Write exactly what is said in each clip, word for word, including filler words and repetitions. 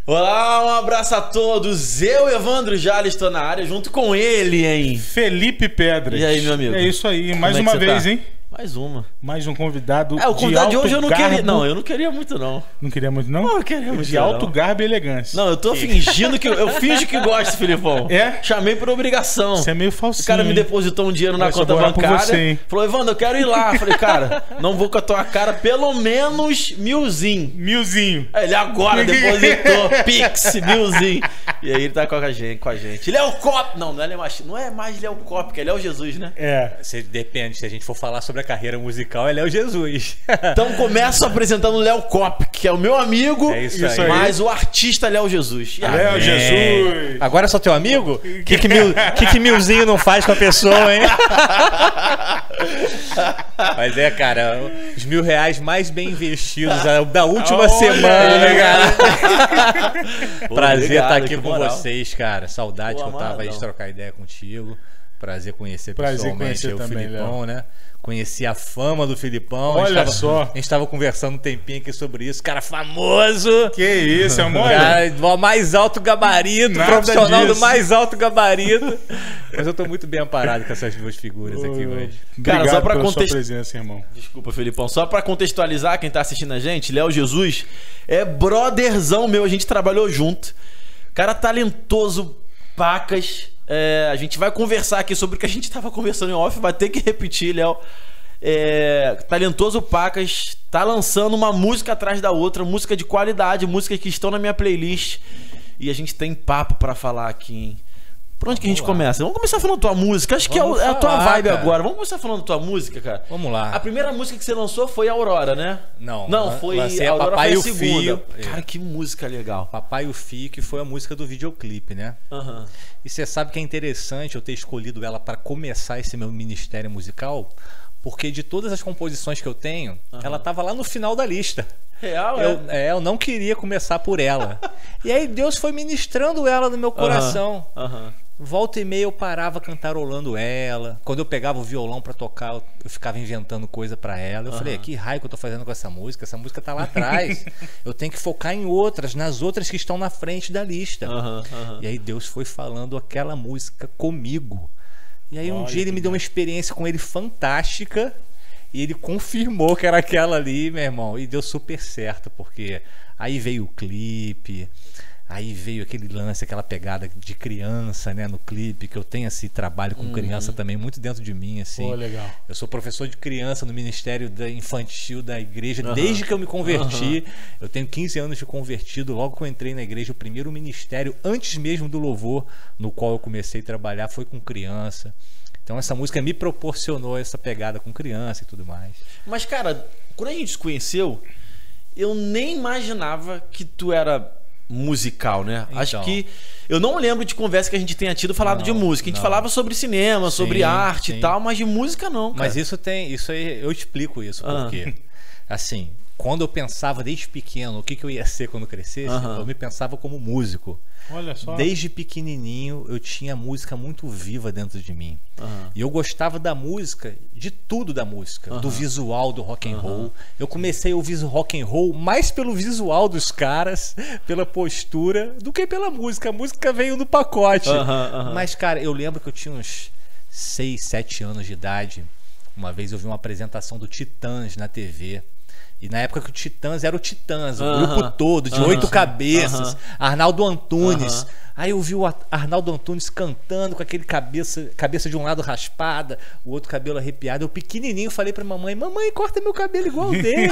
Olá, um abraço a todos. Eu, Evandro Jales, estou na área junto com ele, hein? Felipe Pedras. E aí, meu amigo? É isso aí, mais Como é uma que você vez, tá? hein? Mais uma. Mais um convidado. É, o convidado de, de hoje eu não garbo. queria. Não, eu não queria muito, não. Não queria muito, não? Não, eu queria muito. De alto não. garbo e elegância. Não, eu tô fingindo que. Eu finjo que gosto, Filipão. É? Chamei por obrigação. Você é meio falsinho. O cara me hein? depositou um dinheiro na Mas eu conta vou orar por bancária. você, hein? Falou, Evandro, eu quero ir lá. Falei, cara, não vou com a tua cara, pelo menos milzinho. Milzinho. Aí ele agora depositou Pix, milzinho. E aí ele tá com a gente, com a gente. Léo Cop! Não, não é mais, não é mais Léo Cop, que é Léo Jesus, né? É. Se, depende, se a gente for falar sobre a carreira musical, é Léo Jesus. Então começo apresentando o Léo Cop, que é o meu amigo, É isso Isso aí. mas o artista Léo Jesus. E aí? Léo É. Jesus. Agora é só teu amigo? O que, que, mil, que, que milzinho não faz com a pessoa, hein? Mas é, cara, os mil reais mais bem investidos da- da última Olha semana, aí. cara. Pô, Prazer obrigado, estar aqui que com moral. vocês, cara. Saudade Pô, que eu tava aí de amadão. trocar ideia contigo. Prazer conhecer Prazer pessoalmente conhecer aí o também, Filipão, né? Conheci a fama do Filipão. Olha a gente tava, só. A gente tava conversando um tempinho aqui sobre isso. Cara famoso. Que isso, amor? Cara, do mais alto gabarito, Nada profissional disso. do mais alto gabarito. Mas eu tô muito bem amparado com essas duas figuras aqui hoje. Cara, Obrigado só pra pela contexto- sua presença, irmão. Desculpa, Felipão. Só pra contextualizar quem tá assistindo a gente, Léo Jesus é brotherzão meu, a gente trabalhou junto. Cara talentoso, pacas. É, a gente vai conversar aqui sobre o que a gente tava conversando em off, vai ter que repetir, Léo. É, talentoso, pacas, tá lançando uma música atrás da outra, música de qualidade, músicas que estão na minha playlist. E a gente tem papo pra falar aqui, hein? Por onde que a gente lá. começa? Vamos começar falando tua música. Acho que é, o- Vamos é a tua falar, vibe cara. agora. Vamos começar falando tua música, cara. Vamos lá. A primeira música que você lançou foi Aurora, né? Não, Não, lan- foi lancei a Aurora Papai foi e a o segunda. Fio. Cara, que música legal. Papai e o Fio, que foi a música do videoclipe, né? Aham. E você sabe que é interessante eu ter escolhido ela para começar esse meu ministério musical, porque de todas as composições que eu tenho, ela tava lá no final da lista. Real, é? Eu, é, eu não queria começar por ela. E aí Deus foi ministrando ela no meu coração. Aham. Volta e meia eu parava cantarolando ela. Quando eu pegava o violão pra tocar, eu, eu ficava inventando coisa pra ela. Eu falei, que raio que eu tô fazendo com essa música? Essa música tá lá atrás. Eu tenho que focar em outras, nas outras que estão na frente da lista. Aham, aham. E aí Deus foi falando aquela música comigo. E aí um Olha dia ele que me deu uma experiência com ele fantástica. E ele confirmou que era aquela ali, meu irmão. E deu super certo, porque aí veio o clipe. Aí veio aquele lance, aquela pegada de criança, né, no clipe, que eu tenho esse trabalho com criança também muito dentro de mim, assim. Pô, legal. Eu sou professor de criança no Ministério da Infantil da igreja, Aham. desde que eu me converti. Eu tenho quinze anos de convertido, logo que eu entrei na igreja, o primeiro ministério, antes mesmo do louvor, no qual eu comecei a trabalhar, foi com criança. Então essa música me proporcionou essa pegada com criança e tudo mais. Mas, cara, quando a gente se conheceu, eu nem imaginava que tu era musical, né? Então. Acho que eu não lembro de conversa que a gente tenha tido falado Não, de música. A gente não. falava sobre cinema, sobre Sim, arte sim. e tal, mas de música não, cara. Mas isso tem, isso aí eu explico isso, Ah. porque assim, quando eu pensava desde pequeno o que, que eu ia ser quando crescesse, Aham. eu me pensava como músico. Olha só. Desde pequenininho eu tinha música muito viva dentro de mim. Aham. E eu gostava da música, de tudo da música, Aham. do visual do rock and roll. Eu comecei a ouvir rock and roll mais pelo visual dos caras, pela postura, do que pela música. A música veio no pacote. Aham, aham. Mas, cara, eu lembro que eu tinha uns seis, sete anos de idade. Uma vez eu vi uma apresentação do Titãs na T V. E na época que o Titãs era o Titãs, o Aham. grupo todo, de Aham. oito cabeças, Aham. Arnaldo Antunes. Aham. Aí eu vi o Arnaldo Antunes cantando com aquele cabeça, cabeça de um lado raspada, o outro cabelo arrepiado. Eu pequenininho falei pra mamãe, mamãe, corta meu cabelo igual o dele.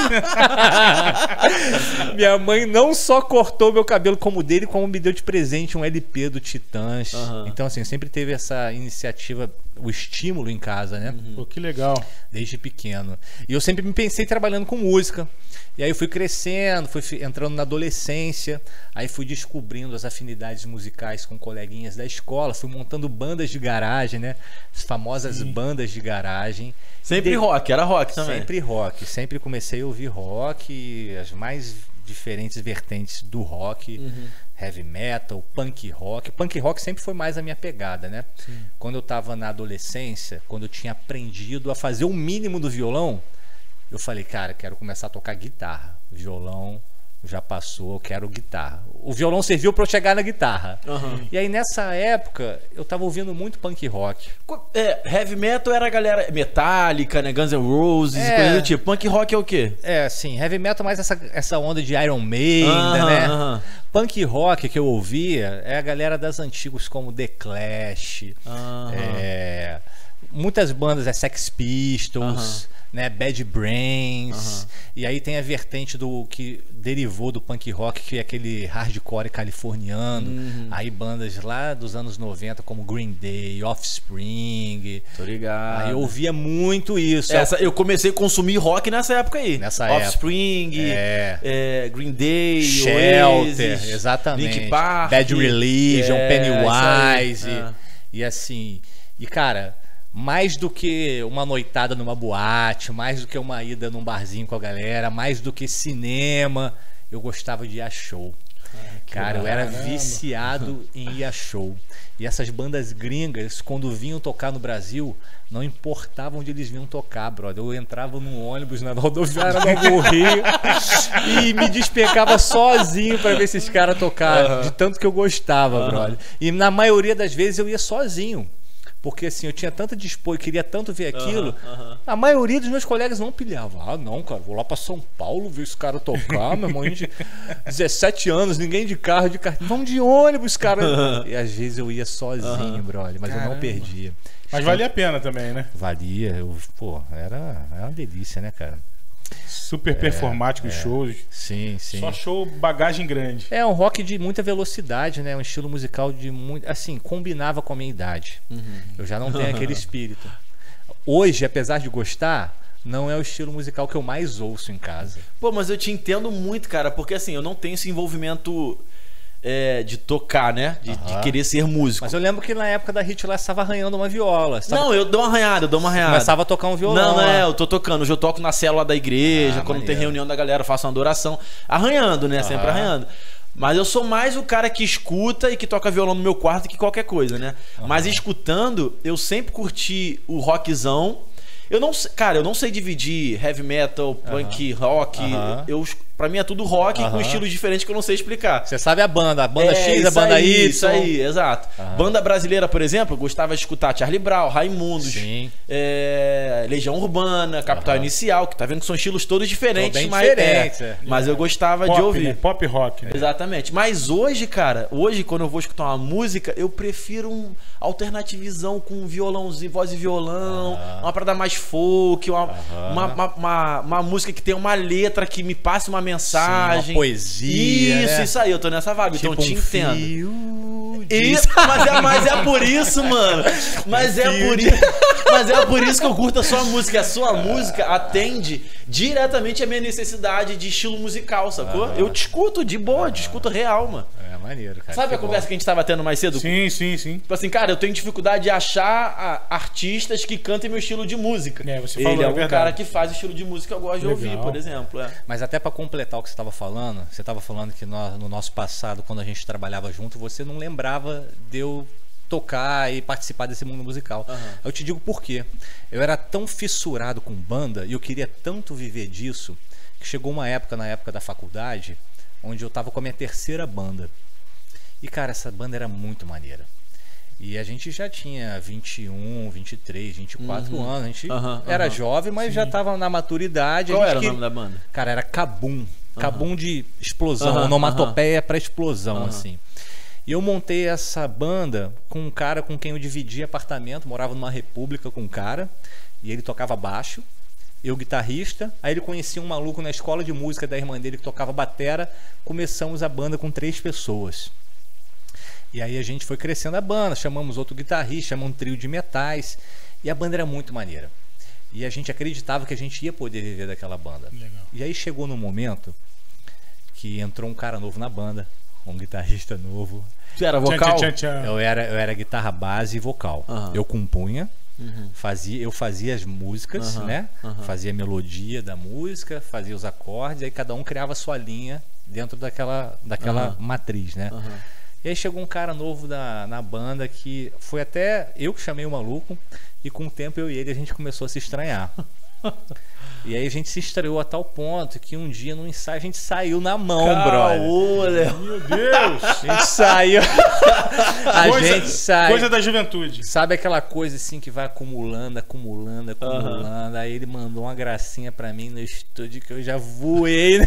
Minha mãe não só cortou meu cabelo como o dele, como me deu de presente um L P do Titãs. Aham. Então assim, sempre teve essa iniciativa, o estímulo em casa, né? Pô, que legal. Desde pequeno. E eu sempre me pensei trabalhando com música. E aí eu fui crescendo, fui fi- entrando na adolescência, aí fui descobrindo as afinidades musicais com coleguinhas da escola, fui montando bandas de garagem, né? As famosas bandas de garagem. Sempre De- rock, era rock também. Sempre rock. Sempre comecei a ouvir rock, as mais diferentes vertentes do rock, heavy metal, punk rock. Punk rock sempre foi mais a minha pegada, né? Quando eu tava na adolescência, quando eu tinha aprendido a fazer o mínimo do violão, eu falei, cara, quero começar a tocar guitarra. Violão já passou, eu quero guitarra. O violão serviu para eu chegar na guitarra. Uhum. E aí nessa época eu tava ouvindo muito punk rock. É, heavy metal era a galera Metallica, né? Guns N' Roses, É. coisa do tipo. Punk rock é o quê? É, assim, heavy metal mais essa, essa onda de Iron Maiden, Aham, né? aham. Punk rock que eu ouvia é a galera das antigas como The Clash, Aham. é, muitas bandas, é Sex Pistols, né, Bad Brains, e aí tem a vertente do que derivou do punk rock, que é aquele hardcore californiano, Uhum. aí bandas lá dos anos noventa como Green Day, Offspring, Tô ligado. aí eu ouvia muito isso. Essa, eu comecei a consumir rock nessa época aí. Nessa Offspring, É. é, Green Day, Shelter, Oasis, exatamente. Linkin Park, Bad Religion, é, Pennywise. isso aí, é. E assim, e cara, mais do que uma noitada numa boate, mais do que uma ida num barzinho com a galera, mais do que cinema, eu gostava de ir a show. Cara, eu era viciado em ir a show. E essas bandas gringas, quando vinham tocar no Brasil, não importava onde eles vinham tocar, brother. Eu entrava num ônibus na rodoviária do Rio e me despecava sozinho pra ver esses caras tocar, Uhum. de tanto que eu gostava, Uhum. brother. E na maioria das vezes eu ia sozinho. Porque assim, eu tinha tanta dispo e queria tanto ver aquilo. Aham, aham. A maioria dos meus colegas não pilhavam. Ah, não, cara, vou lá pra São Paulo ver esse cara tocar, meu irmão. A gente, dezessete anos, ninguém de carro, de carro. Vamos de ônibus, cara. E às vezes eu ia sozinho, brother, mas eu Caramba. não perdia. Mas valia a pena também, né? Valia, eu, pô, era, era uma delícia, né, cara? Super performático os shows. Sim, sim. Só show bagagem grande. É um rock de muita velocidade, né? Um estilo musical de muito. Assim, combinava com a minha idade. Eu já não tenho aquele espírito. Hoje, apesar de gostar, não é o estilo musical que eu mais ouço em casa. Pô, mas eu te entendo muito, cara, porque assim, eu não tenho esse envolvimento é, de tocar, né? De, de Aham. querer ser músico. Mas eu lembro que na época da Hit lá você estava arranhando uma viola. Você tava- Não, eu dou uma arranhada, eu dou uma arranhada. começava a tocar um violão. Não, não é, lá. eu tô tocando. Hoje eu toco na célula da igreja, Ah, quando tem maneiro. reunião da galera, eu faço uma adoração. Arranhando, né? Sempre Aham. arranhando. Mas eu sou mais o cara que escuta e que toca violão no meu quarto que qualquer coisa, né? Mas escutando, eu sempre curti o rockzão. Eu não sei, cara, eu não sei dividir heavy metal, punk, rock. Aham. Eu, pra mim é tudo rock com Aham. estilos diferentes que eu não sei explicar. Você sabe a banda, a banda É, X, a isso banda aí, Y. Isso aí, exato. Aham. Banda brasileira, por exemplo, eu gostava de escutar Charlie Brown, Raimundos, Sim. é, Legião Urbana, Capital Aham. Inicial, que tá vendo que são estilos todos diferentes, São bem mas, diferentes, é, é. mas eu gostava de Pop, ouvir. né? Pop rock, né? Exatamente. Mas hoje, cara, hoje quando eu vou escutar uma música, eu prefiro um alternativizão com violãozinho, voz e violão, Aham. uma parada mais folk, uma, Aham. uma, uma, uma- uma música que tem uma letra que me passe uma mensagem. Sim, uma poesia, Isso, né? isso aí, eu tô nessa vibe, então eu Tipo te um entendo. fio de- Isso, mas é, mas é por isso, mano. Mas é por isso, mas é por isso que eu curto a sua música. A sua música atende diretamente à minha necessidade de estilo musical, sacou? Ah. Eu te escuto de boa, te escuto real, mano. É maneiro, cara. Sabe que a conversa bom. que a gente tava tendo mais cedo? Sim, sim, sim. Tipo assim, cara, eu tenho dificuldade de achar ah, artistas que cantem meu estilo de música. É, você Ele falou, é é um verdade. cara que faz o estilo de música que eu gosto de Legal. ouvir, por exemplo. É. Mas até pra completar o que você estava falando, você estava falando que no, no nosso passado, quando a gente trabalhava junto, você não lembrava de eu tocar e participar desse mundo musical. Aham. Eu te digo por quê. Eu era tão fissurado com banda e eu queria tanto viver disso que chegou uma época, na época da faculdade, onde eu tava com a minha terceira banda. E cara, essa banda era muito maneira. E a gente já tinha vinte e um, vinte e três, vinte e quatro Uhum. anos. A gente Aham, era aham. jovem, mas já tava na maturidade. Qual a gente era o que- nome da banda? Cara, era Cabum. Cabum de explosão, Aham, onomatopeia pra explosão, Aham. assim. E eu montei essa banda com um cara com quem eu dividia apartamento, morava numa república com um cara, e ele tocava baixo, eu guitarrista, aí ele conhecia um maluco na escola de música da irmã dele que tocava batera, começamos a banda com três pessoas. E aí a gente foi crescendo a banda, chamamos outro guitarrista, chamamos um trio de metais, e a banda era muito maneira. E a gente acreditava que a gente ia poder viver daquela banda. Legal. E aí chegou no momento que entrou um cara novo na banda, um guitarrista novo. Você era vocal? Tchan, tchan, tchan. Eu era, eu era guitarra base e vocal. Aham. Eu compunha, Uhum. fazia, eu fazia as músicas, Aham, né? aham. Fazia a melodia da música, fazia os acordes, aí cada um criava a sua linha dentro daquela, daquela Aham. matriz, né? Aham. E aí chegou um cara novo na, na banda que foi até eu que chamei o maluco, e com o tempo eu e ele a gente começou a se estranhar. E aí a gente se estreou a tal ponto que um dia no ensaio a gente saiu na mão, Caô, brother. Léo. Meu Deus! A gente saiu. A coisa, gente saiu. coisa da juventude. Sabe aquela coisa assim que vai acumulando, acumulando, acumulando. Aí ele mandou uma gracinha pra mim no estúdio que eu já voei.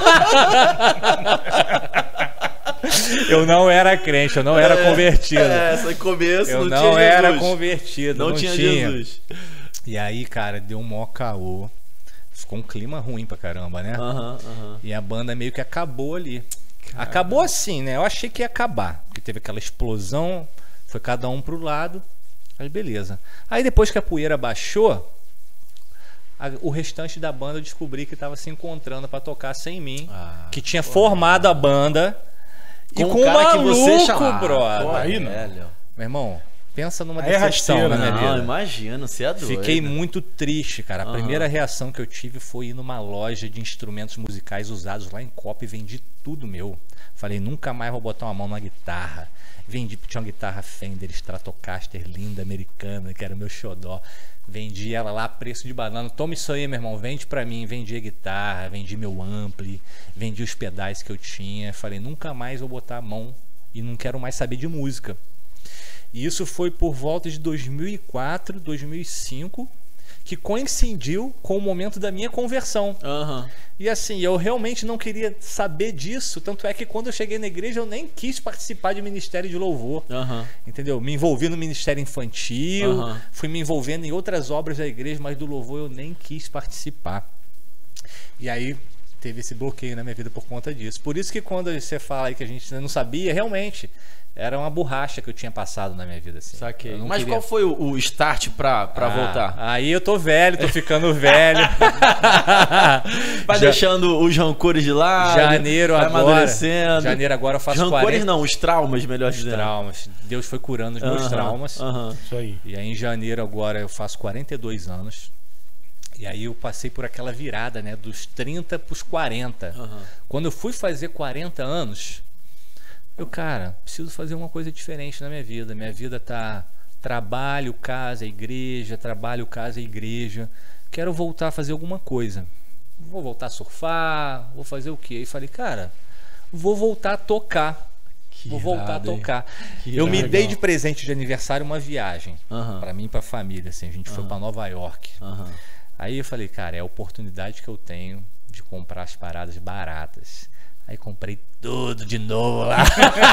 Eu não era crente, eu não era É, convertido. É, esse começo Eu não, não tinha era Jesus. convertido, Não, não, tinha, tinha. Jesus. E aí, cara, deu um mó caô. Ficou um clima ruim pra caramba, né? Aham, aham. E a banda meio que acabou ali. Acabou assim, né? Eu achei que ia acabar. Porque teve aquela explosão, foi cada um pro lado. Aí beleza. Aí depois que a poeira baixou, a- o restante da banda eu descobri que tava se encontrando pra tocar sem mim. Ah, que tinha formado a banda. Com e um com um cara que maluco, você chamava. brother. Pô, Aí não. é, Léo. Meu irmão, pensa numa Aí é decepção rasteiro, na minha né? Não, vida. imagina, você é doido. Fiquei muito triste, cara. A Aham. primeira reação que eu tive foi ir numa loja de instrumentos musicais usados lá em Copa e vendi tudo meu. Falei, nunca mais vou botar uma mão na guitarra. Vendi, tinha uma guitarra Fender Stratocaster linda, americana, que era o meu xodó. Vendi ela lá a preço de banana. Toma isso aí, meu irmão, vende pra mim. Vendi a guitarra, vendi meu ampli, vendi os pedais que eu tinha. Falei, nunca mais vou botar a mão e não quero mais saber de música. E isso foi por volta de dois mil e quatro, dois mil e cinco, que coincidiu com o momento da minha conversão. Aham. E assim, eu realmente não queria saber disso, tanto é que quando eu cheguei na igreja eu nem quis participar de ministério de louvor. Aham. Entendeu? Me envolvi no ministério infantil, Aham. fui me envolvendo em outras obras da igreja, mas do louvor eu nem quis participar. E aí teve esse bloqueio na minha vida por conta disso. Por isso que quando você fala aí que a gente não sabia, realmente era uma borracha que eu tinha passado na minha vida. Assim. Saquei. Eu não Mas queria- qual foi o, o start pra, pra Ah, voltar? Aí eu tô velho, tô ficando velho. Vai Já- deixando os rancores de lado. Janeiro vai agora. amadurecendo. Janeiro agora eu Os faço rancores quarenta. não, os traumas, melhor Os dizendo. traumas. Deus foi curando os meus Aham, traumas. aham. Isso aí. E aí em janeiro agora eu faço quarenta e dois anos. E aí eu passei por aquela virada, né, dos trinta pros quarenta. Aham. Quando eu fui fazer quarenta anos, eu, cara, preciso fazer uma coisa diferente na minha vida. Minha vida tá trabalho, casa, igreja, trabalho, casa, igreja. Quero voltar a fazer alguma coisa. Vou voltar a surfar, vou fazer o quê? E falei, cara, vou voltar a tocar. Que Vou voltar irado, a hein? tocar. Que Eu me legal. dei de presente de aniversário uma viagem. Aham. Pra mim e pra família, assim. A gente foi pra Nova York. Aham. Aí eu falei, cara, é a oportunidade que eu tenho de comprar as paradas baratas. Aí comprei tudo de novo lá.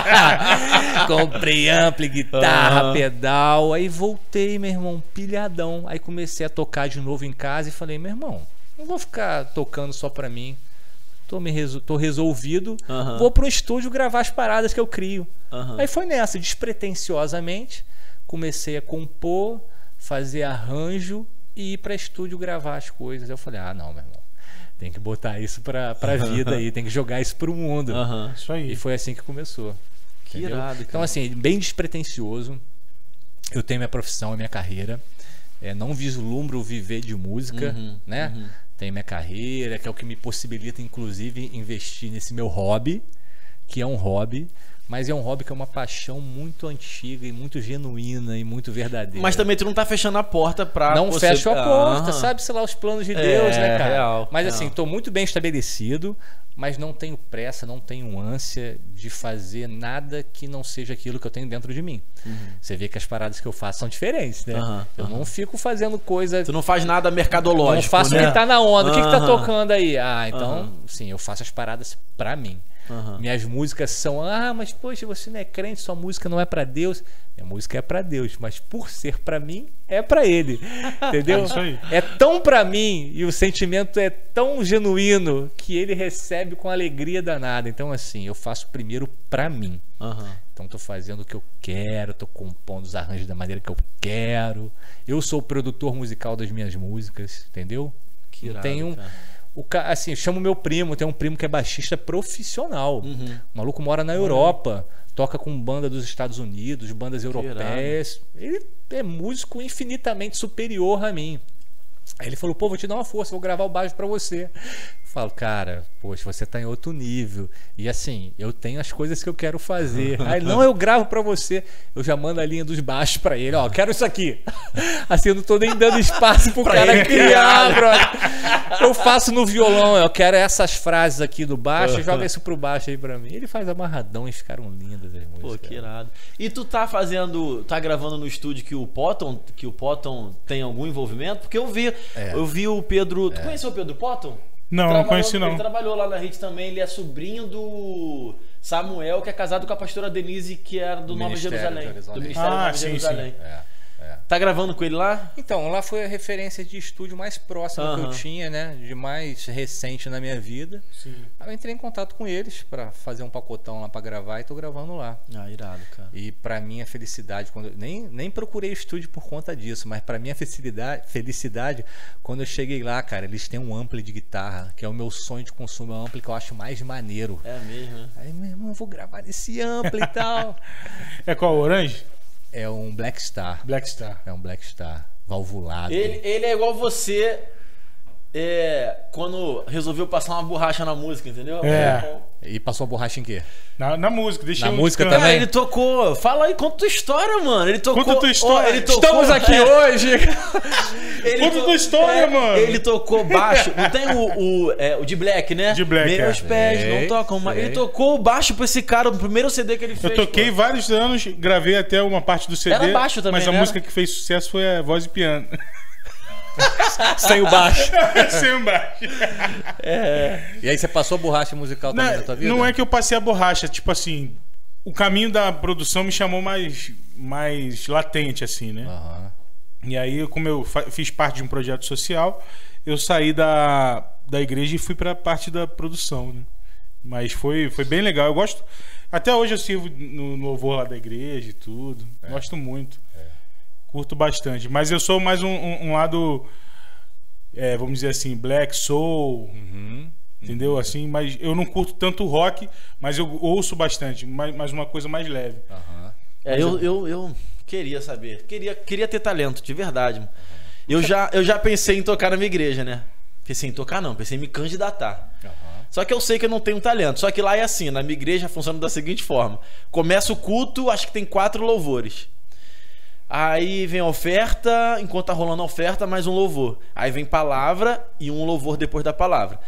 Comprei ampli, guitarra, Aham. pedal. Aí voltei, meu irmão, pilhadão. Aí comecei a tocar de novo em casa e falei, meu irmão, não vou ficar tocando só pra mim. Tô, me resol... Tô resolvido. Aham. Vou pro estúdio gravar as paradas que eu crio. Aham. Aí foi nessa, despretensiosamente. Comecei a compor, fazer arranjo e ir pra estúdio gravar as coisas. Eu falei, ah, não, meu irmão. Tem que botar isso pra, pra vida aí, tem que jogar isso pro mundo. Aham. Isso aí. E foi assim que começou. Que entendeu? irado, cara. Então, assim, bem despretensioso. Eu tenho minha profissão, minha carreira. É, não vislumbro viver de música, Uhum, né? uhum. Tenho minha carreira, que é o que me possibilita, inclusive, investir nesse meu hobby, que é um hobby. Mas é um hobby que é uma paixão muito antiga e muito genuína e muito verdadeira. Mas também tu não tá fechando a porta pra. Não você... fecho a porta, Aham. sabe-se lá os planos de É, Deus, né, cara? real, mas real. assim, tô muito bem estabelecido, mas não tenho pressa, não tenho ânsia de fazer nada que não seja aquilo que eu tenho dentro de mim. Você vê que as paradas que eu faço são diferentes, né? Aham, eu aham. não fico fazendo coisa... Tu não faz nada mercadológico. Não faço o né? que tá na onda. O que que tá Aham. tocando aí? Ah, então, Aham. sim, eu faço as paradas pra mim. Aham. Minhas músicas são, ah, mas poxa, você não é crente, sua música não é pra Deus. Minha música é pra Deus, mas por ser pra mim, é pra Ele. Entendeu? É isso aí. É tão pra mim e o sentimento é tão genuíno que Ele recebe com alegria danada. Então, assim, eu faço primeiro pra mim. Aham. Então, tô fazendo o que eu quero, tô compondo os arranjos da maneira que eu quero. Eu sou o produtor musical das minhas músicas, entendeu? Que Não irado, tenho cara. o ca- assim, eu chamo meu primo, tem um primo que é baixista profissional. Uhum. O maluco mora na Europa, toca com banda dos Estados Unidos, bandas europeias. Ele é músico infinitamente superior a mim. Aí ele falou, pô, vou te dar uma força, vou gravar o baixo pra você. falo, cara, poxa, você tá em outro nível. E assim, eu tenho as coisas que eu quero fazer. Aí, não, eu gravo pra você. Eu já mando a linha dos baixos pra ele, ó, quero isso aqui. Assim, eu não tô nem dando espaço pro cara ele criar, brother. Eu faço no violão, eu quero essas frases aqui do baixo, joga isso pro baixo aí pra mim. Ele faz amarradão e ficaram lindas as músicas. Pô, que irado. E tu tá fazendo, tá gravando no estúdio que o Potton, que o Potton tem algum envolvimento? Porque eu vi, É. eu vi o Pedro, tu conheceu o Pedro Potton? Não, não Trabalhou- conheci não. Ele trabalhou lá na Hit também, ele é sobrinho do Samuel, que é casado com a pastora Denise, que era do, Do Nova Ministério Jerusalém. de Jerusalém. Do Ministério Ah, de Nova sim, Jerusalém. É, é. Tá gravando com ele lá? Então, lá foi a referência de estúdio mais próxima que eu Aham. tinha, né? De mais recente na minha vida. Sim. Aí eu entrei em contato com eles pra fazer um pacotão lá pra gravar e tô gravando lá. Ah, irado, cara. E pra minha felicidade, quando eu, nem, nem procurei estúdio por conta disso, mas pra minha felicidade, felicidade, quando eu cheguei lá, cara, eles têm um ampli de guitarra, que é o meu sonho de consumo, é um ampli que eu acho mais maneiro. É mesmo, né? Aí, meu irmão, vou gravar nesse ampli e tal. É qual? Orange? É um Black Star. Black Star. É um Black Star valvulado. Ele, ele é igual você é, quando resolveu passar uma borracha na música, entendeu? É. E passou a borracha em quê? Na, na música, deixa Na eu música cantar. também? Cara, ele tocou. Fala aí, conta tua história, mano. Ele tocou. Conta tua história. Ó, ele tocou, Estamos aqui é, hoje! ele Conta to- tua história, é, mano. Ele tocou baixo. Não tem o, o, é, o de Black, né? De Black, Meus é. pés Sei, não tocam mais. sei. Ele tocou o baixo pra esse cara no primeiro C D que ele fez. Eu toquei pô. vários anos, gravei até uma parte do C D. Era baixo também, Mas a né? música que fez sucesso foi a voz e piano. Sem o baixo. Sem um baixo. E aí você passou a borracha musical também na tua vida? Não é que eu passei a borracha, tipo assim, o caminho da produção me chamou mais, mais latente, assim, né? Aham. E aí, como eu fa- fiz parte de um projeto social, eu saí da, da igreja e fui pra parte da produção, né? Mas foi, foi bem legal. Eu gosto. Até hoje eu sirvo no, no louvor lá da igreja e tudo. Gosto muito. Curto bastante. Mas eu sou mais um, um- um lado, é, vamos dizer assim, black soul. Uhum. Entendeu? Assim, mas eu não curto tanto rock, mas eu ouço bastante, mas, mas uma coisa mais leve. Aham. É, eu, eu, eu queria saber. Queria, queria ter talento, de verdade. Mano. Eu já, eu já pensei em tocar na minha igreja, né? Pensei em tocar, não. Pensei em me candidatar. Aham. Só que eu sei que eu não tenho talento. Só que lá é assim, na minha igreja funciona da seguinte forma. Começa o culto, acho que tem quatro louvores. Aí vem a oferta, enquanto tá rolando a oferta, mais um louvor. Aí vem palavra e um louvor depois da palavra.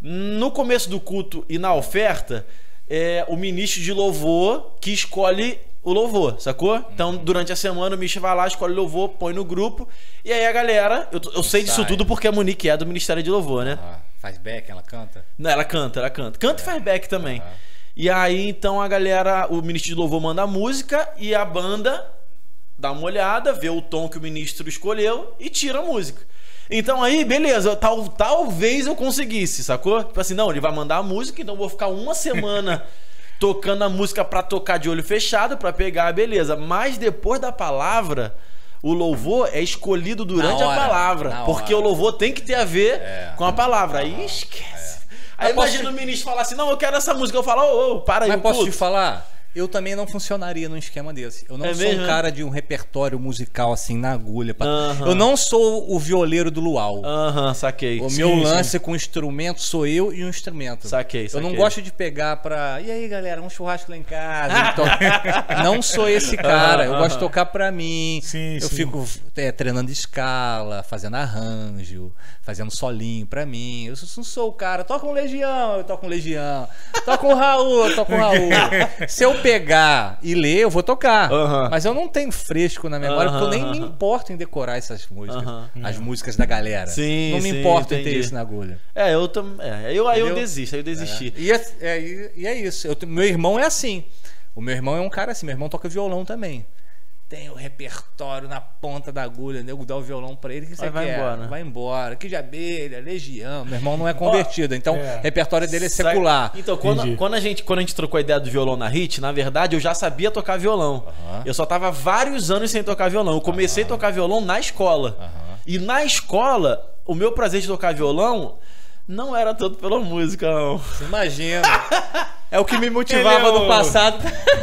No começo do culto e na oferta, é o ministro de louvor que escolhe o louvor, sacou? Então, durante a semana, o ministro vai lá, escolhe o louvor, põe no grupo. E aí a galera... Eu, eu sei disso Sai. tudo porque a Monique é do Ministério de Louvor, né? Ah, faz back, ela canta? Não, ela canta, ela canta. Canta e faz back também. Aham. E aí, então, a galera... O ministro de louvor manda a música e a banda dá uma olhada, vê o tom que o ministro escolheu e tira a música. Então aí, beleza, tal, talvez eu conseguisse, sacou? Tipo assim, não, ele vai mandar a música, então eu vou ficar uma semana tocando a música pra tocar de olho fechado, pra pegar, beleza. Mas depois da palavra, o louvor é escolhido durante Na hora, a palavra. na Porque hora. o louvor tem que ter a ver É. com a palavra. Aí esquece. Aí Mas posso imagina te- o ministro falar assim, não, eu quero essa música. Eu falo, ô, ô, para aí Mas o posso te culto. falar? Eu também não funcionaria num esquema desse. Eu não É sou mesmo, um né? cara de um repertório musical assim na agulha. pra- Aham. Eu não sou o violeiro do luau. Aham, saquei. O Sim, meu sim. lance com instrumento sou eu e um instrumento. Saquei, Eu saquei. não gosto de pegar pra. E aí, galera, um churrasco lá em casa. Então, não sou esse cara. Eu Aham, gosto de aham. tocar pra mim. Sim, eu sim. fico é, treinando escala, fazendo arranjo, fazendo solinho pra mim. Eu não sou o cara. Toca um Legião, eu toco um Legião. Toca um Raul, eu toco um Raul. Se eu pegar e ler, eu vou tocar. Aham. Mas eu não tenho fresco na memória, porque eu nem Aham, me aham. importo em decorar essas músicas. Aham. As músicas da galera. Sim, não me sim, importo em entendi. ter isso na agulha. É, eu também. É, eu, aí eu Entendeu? desisto, aí eu desisti. E é, é, e- e é isso. Eu te- meu irmão é assim. O meu irmão é um cara assim. Meu irmão toca violão também. Tem o repertório na ponta da agulha. O nego dá o violão pra ele. O que você Aí vai quer? embora. Vai embora. Que de abelha, legião. Meu irmão não é convertido. Então, é. o repertório dele é Sai- secular. Então, quando, Entendi. quando, a gente, quando a gente trocou a ideia do violão na Hit, na verdade eu já sabia tocar violão. Aham. Eu só tava vários anos sem tocar violão. Eu comecei a tocar violão na escola. Aham. E na escola, o meu prazer de tocar violão não era tanto pela música, não. Imagina. É o que me motivava Ele é o- no passado.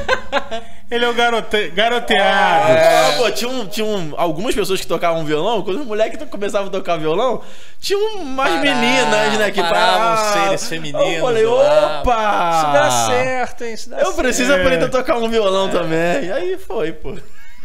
Ele é o garote... garoteado. Ah, pô, tinha, um, tinha um, algumas pessoas que tocavam violão, quando os moleques to- começavam a tocar violão, tinha umas Paravam, meninas, né, que paravam paravam, aqueles femininos. Eu falei, lá. opa! Isso dá certo, hein? Isso dá Eu certo. preciso aprender a tocar um violão também. E aí foi, pô.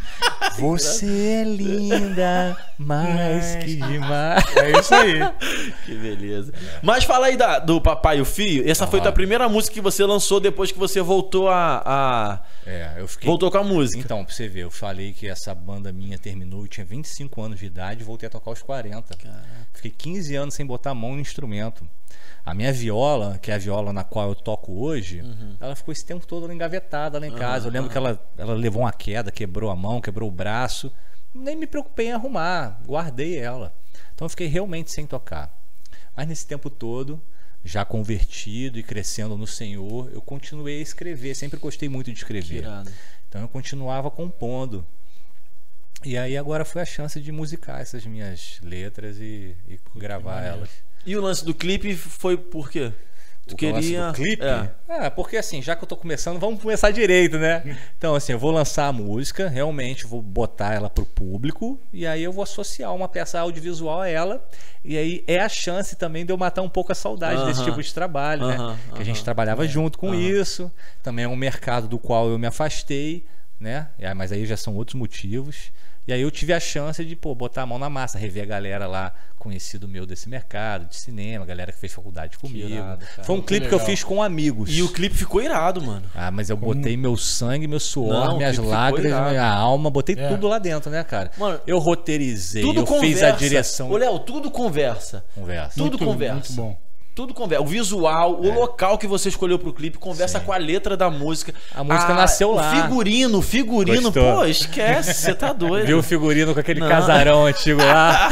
Você é linda, mais que demais. É isso aí. Que beleza. Mas fala aí da, do Papai e o Fio. Essa foi Ah. tua primeira música que você lançou depois que você voltou a... a... É, eu fiquei... Voltou com a música. Então, pra você ver, eu falei que essa banda minha terminou, eu tinha vinte e cinco anos de idade e voltei a tocar aos quarenta. Caraca. Fiquei quinze anos sem botar a mão no instrumento. A minha viola, que é a viola na qual eu toco hoje, Uhum. ela ficou esse tempo todo engavetada lá em casa. Eu lembro que ela, ela levou uma queda, quebrou a mão, quebrou o braço. Nem me preocupei em arrumar, guardei ela. Então eu fiquei realmente sem tocar. Mas nesse tempo todo, já convertido e crescendo no Senhor, eu continuei a escrever. Sempre gostei muito de Que escrever. irado. Então eu continuava compondo. E aí agora foi a chance de musicar essas minhas letras e, e gravar maneiro. elas. E o lance do clipe foi por quê? Tu O queria... lance do clipe? É. É, porque assim, já que eu tô começando, vamos começar direito, né? Então, assim, eu vou lançar a música, realmente vou botar ela pro público, e aí eu vou associar uma peça audiovisual a ela, e aí é a chance também de eu matar um pouco a saudade desse Aham. tipo de trabalho, né? Aham, Que a gente aham. trabalhava junto com Aham. isso, também é um mercado do qual eu me afastei, né? E aí, mas aí já são outros motivos. E aí eu tive a chance de, pô, botar a mão na massa, rever a galera lá, conhecido meu desse mercado, de cinema, galera que fez faculdade comigo. irado, cara. Foi um Muito clipe que eu legal. fiz com amigos. E o clipe ficou irado, mano. Ah, mas eu botei meu sangue, meu suor, Não, o minhas clipe ficou lágrimas, irado. minha alma, botei É. tudo lá dentro, né, cara? Mano, eu roteirizei, Tudo eu conversa. fiz a direção. Ô, Léo, tudo conversa. Conversa. Tudo Muito- conversa. Muito bom. Tudo conversa. O visual, o local que você escolheu pro clipe conversa Sim. com a letra da música. A música nasceu lá. O figurino, o figurino, Gostou? pô, esquece, você tá doido. Viu o figurino com aquele Não. casarão antigo lá?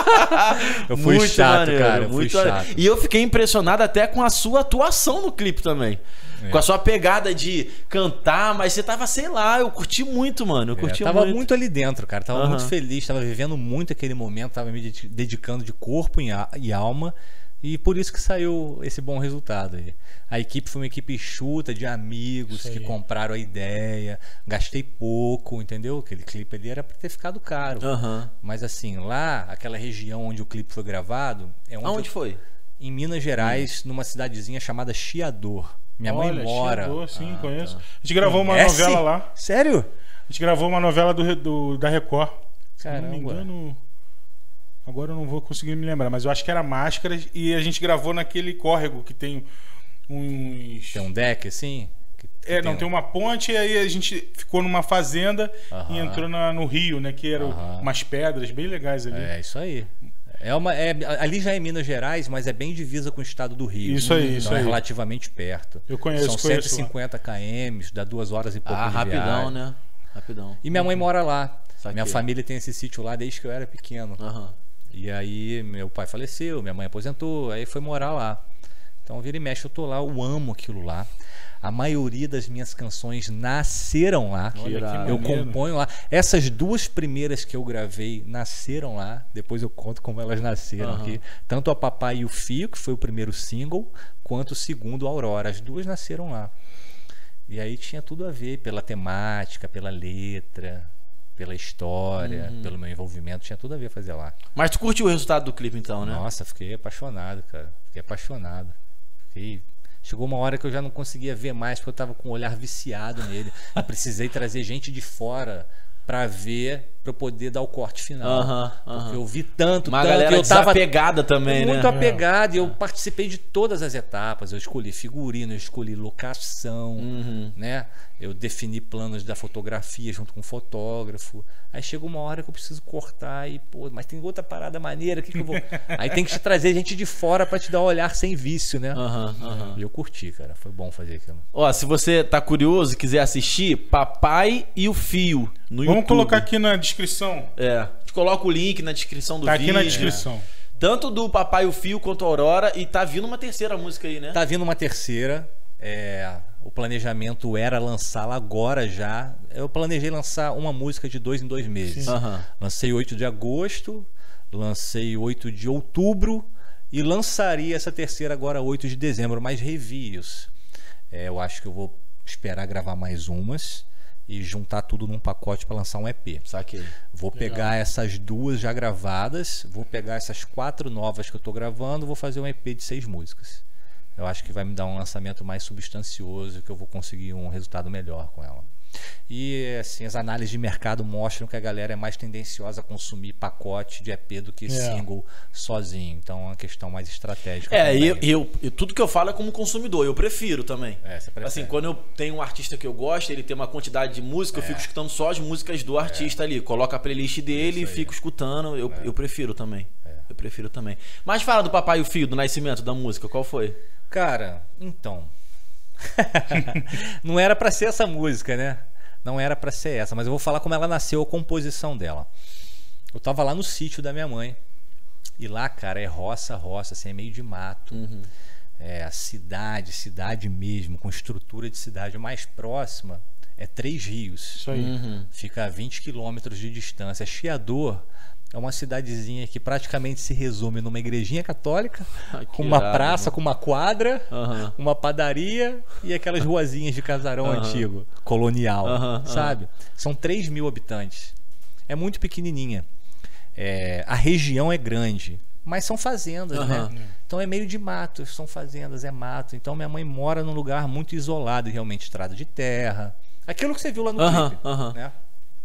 Eu fui Muito chato, maneiro, cara. Eu fui muito chato. maneiro. E eu fiquei impressionado até com a sua atuação no clipe também. É. Com a sua pegada de cantar, mas você tava, sei lá, eu curti muito, mano. Eu É, curti tava muito. muito. ali dentro, cara. Tava Aham. muito feliz, tava vivendo muito aquele momento, tava me dedi- dedicando de corpo e a- e alma. E por isso que saiu esse bom resultado aí. A equipe foi uma equipe enxuta de amigos Isso que aí. compraram a ideia. Gastei pouco, entendeu? Aquele clipe ali era pra ter ficado caro. Aham. Mas assim, lá, aquela região onde o clipe foi gravado, é onde Aonde eu- foi? em Minas Gerais, numa cidadezinha chamada Chiador. Minha mãe Olha, mora. chegou, sim, Ah, conheço. tá. A gente gravou uma Conhece? novela lá. Sério? A gente gravou uma novela do, do- da Record. Se eu não me Caramba. engano. Agora eu não vou conseguir me lembrar, mas eu acho que era Máscaras. E a gente gravou naquele córrego que tem uns. Tem um deck assim? Que- que É, não, tem uma ponte, e aí a gente ficou numa fazenda e Aham. entrou na- no rio, né? Que eram Aham. umas pedras bem legais ali. É, isso aí. É uma, é, ali já é Minas Gerais, mas é bem divisa com o estado do Rio. Isso aí, então isso é aí. relativamente perto. Eu conheço, São conheço cento e cinquenta quilômetros, dá duas horas e pouco Ah, de rapidão, viagem. né? Rapidão. E minha mãe mora lá. Saquei. Minha família tem esse sítio lá desde que eu era pequeno. Aham. E aí meu pai faleceu, minha mãe aposentou, aí foi morar lá. Então vira e mexe, eu tô lá, eu amo aquilo lá. A maioria das minhas canções nasceram lá. Olha que irado. Eu maneiro. componho lá. Essas duas primeiras que eu gravei nasceram lá. Depois eu conto como elas nasceram Aham. aqui. Tanto a Papai e o Fio, que foi o primeiro single, quanto o segundo, Aurora. As duas nasceram lá. E aí tinha tudo a ver pela temática, pela letra, pela história, Uhum. pelo meu envolvimento. Tinha tudo a ver fazer lá. Mas tu curtiu o resultado do clipe então, né? Nossa, fiquei apaixonado, cara. Fiquei apaixonado. Fiquei... Chegou uma hora que eu já não conseguia ver mais, porque eu tava com o olhar viciado nele. Eu precisei trazer gente de fora pra ver, pra eu poder dar o corte final. Aham, aham. Porque eu vi tanto, Uma tanto, galera e eu tava desapegada também, muito né? apegado, e eu participei de todas as etapas. Eu escolhi figurino, eu escolhi locação, Uhum. né? Eu defini planos da fotografia junto com o fotógrafo. Aí chega uma hora que eu preciso cortar e, pô, mas tem outra parada maneira, o que, que eu vou. Aí tem que te trazer gente de fora pra te dar um olhar sem vício, né? Aham, aham. E eu curti, cara. Foi bom fazer aquilo. Ó, se você tá curioso e quiser assistir, Papai e o Fio no Vamos YouTube. colocar aqui na descrição. É, a gente coloca o link na descrição do Tá vídeo. aqui na descrição. Tanto do Papai e o Fio quanto a Aurora. E tá vindo uma terceira música aí, né? Tá vindo uma terceira. É, o planejamento era lançá-la agora já. Eu planejei lançar uma música de dois em dois meses. Sim. Aham. Lancei oito de agosto, lancei oito de outubro e lançaria essa terceira agora oito de dezembro, mas revi isso. É, eu acho que eu vou esperar gravar mais umas e juntar tudo num pacote para lançar um E P. Saquei. Vou pegar essas duas já gravadas, vou pegar essas quatro novas que eu tô gravando, vou fazer um E P de seis músicas. Eu acho que vai me dar um lançamento mais substancioso, que eu vou conseguir um resultado melhor com ela. E assim, as análises de mercado mostram que a galera é mais tendenciosa a consumir pacote de E P do que É. single sozinho. Então é uma questão mais estratégica. É, também. e eu, eu, eu- tudo que eu falo é como consumidor, eu prefiro também. É, você prefere. Assim, quando eu tenho um artista que eu gosto, ele tem uma quantidade de música, eu fico escutando só as músicas do artista ali. Coloco a playlist dele e Isso aí. fico escutando. Eu, eu prefiro também. Eu prefiro também. Mas fala do Papai e o Filho, do nascimento da música, qual foi? Cara, então. Não era pra ser essa música, né? Não era pra ser essa, mas eu vou falar como ela nasceu, a composição dela. Eu tava lá no sítio da minha mãe. E lá, cara, é roça, roça, assim, é meio de mato. É a cidade, cidade mesmo, com estrutura de cidade mais próxima, é Três Rios. Isso aí. Fica a vinte quilômetros de distância. Chiador é uma cidadezinha que praticamente se resume numa igrejinha católica, Ai, que com uma irado, praça, mano. com uma quadra, Aham. uma padaria e aquelas ruazinhas de casarão Aham. antigo, colonial, Aham, sabe? São três mil habitantes. É muito pequenininha. É, a região é grande, mas são fazendas, Aham. né? Então é meio de mato, são fazendas, é mato. Então minha mãe mora num lugar muito isolado, realmente estrada de terra. Aquilo que você viu lá no Aham, clipe, aham. né?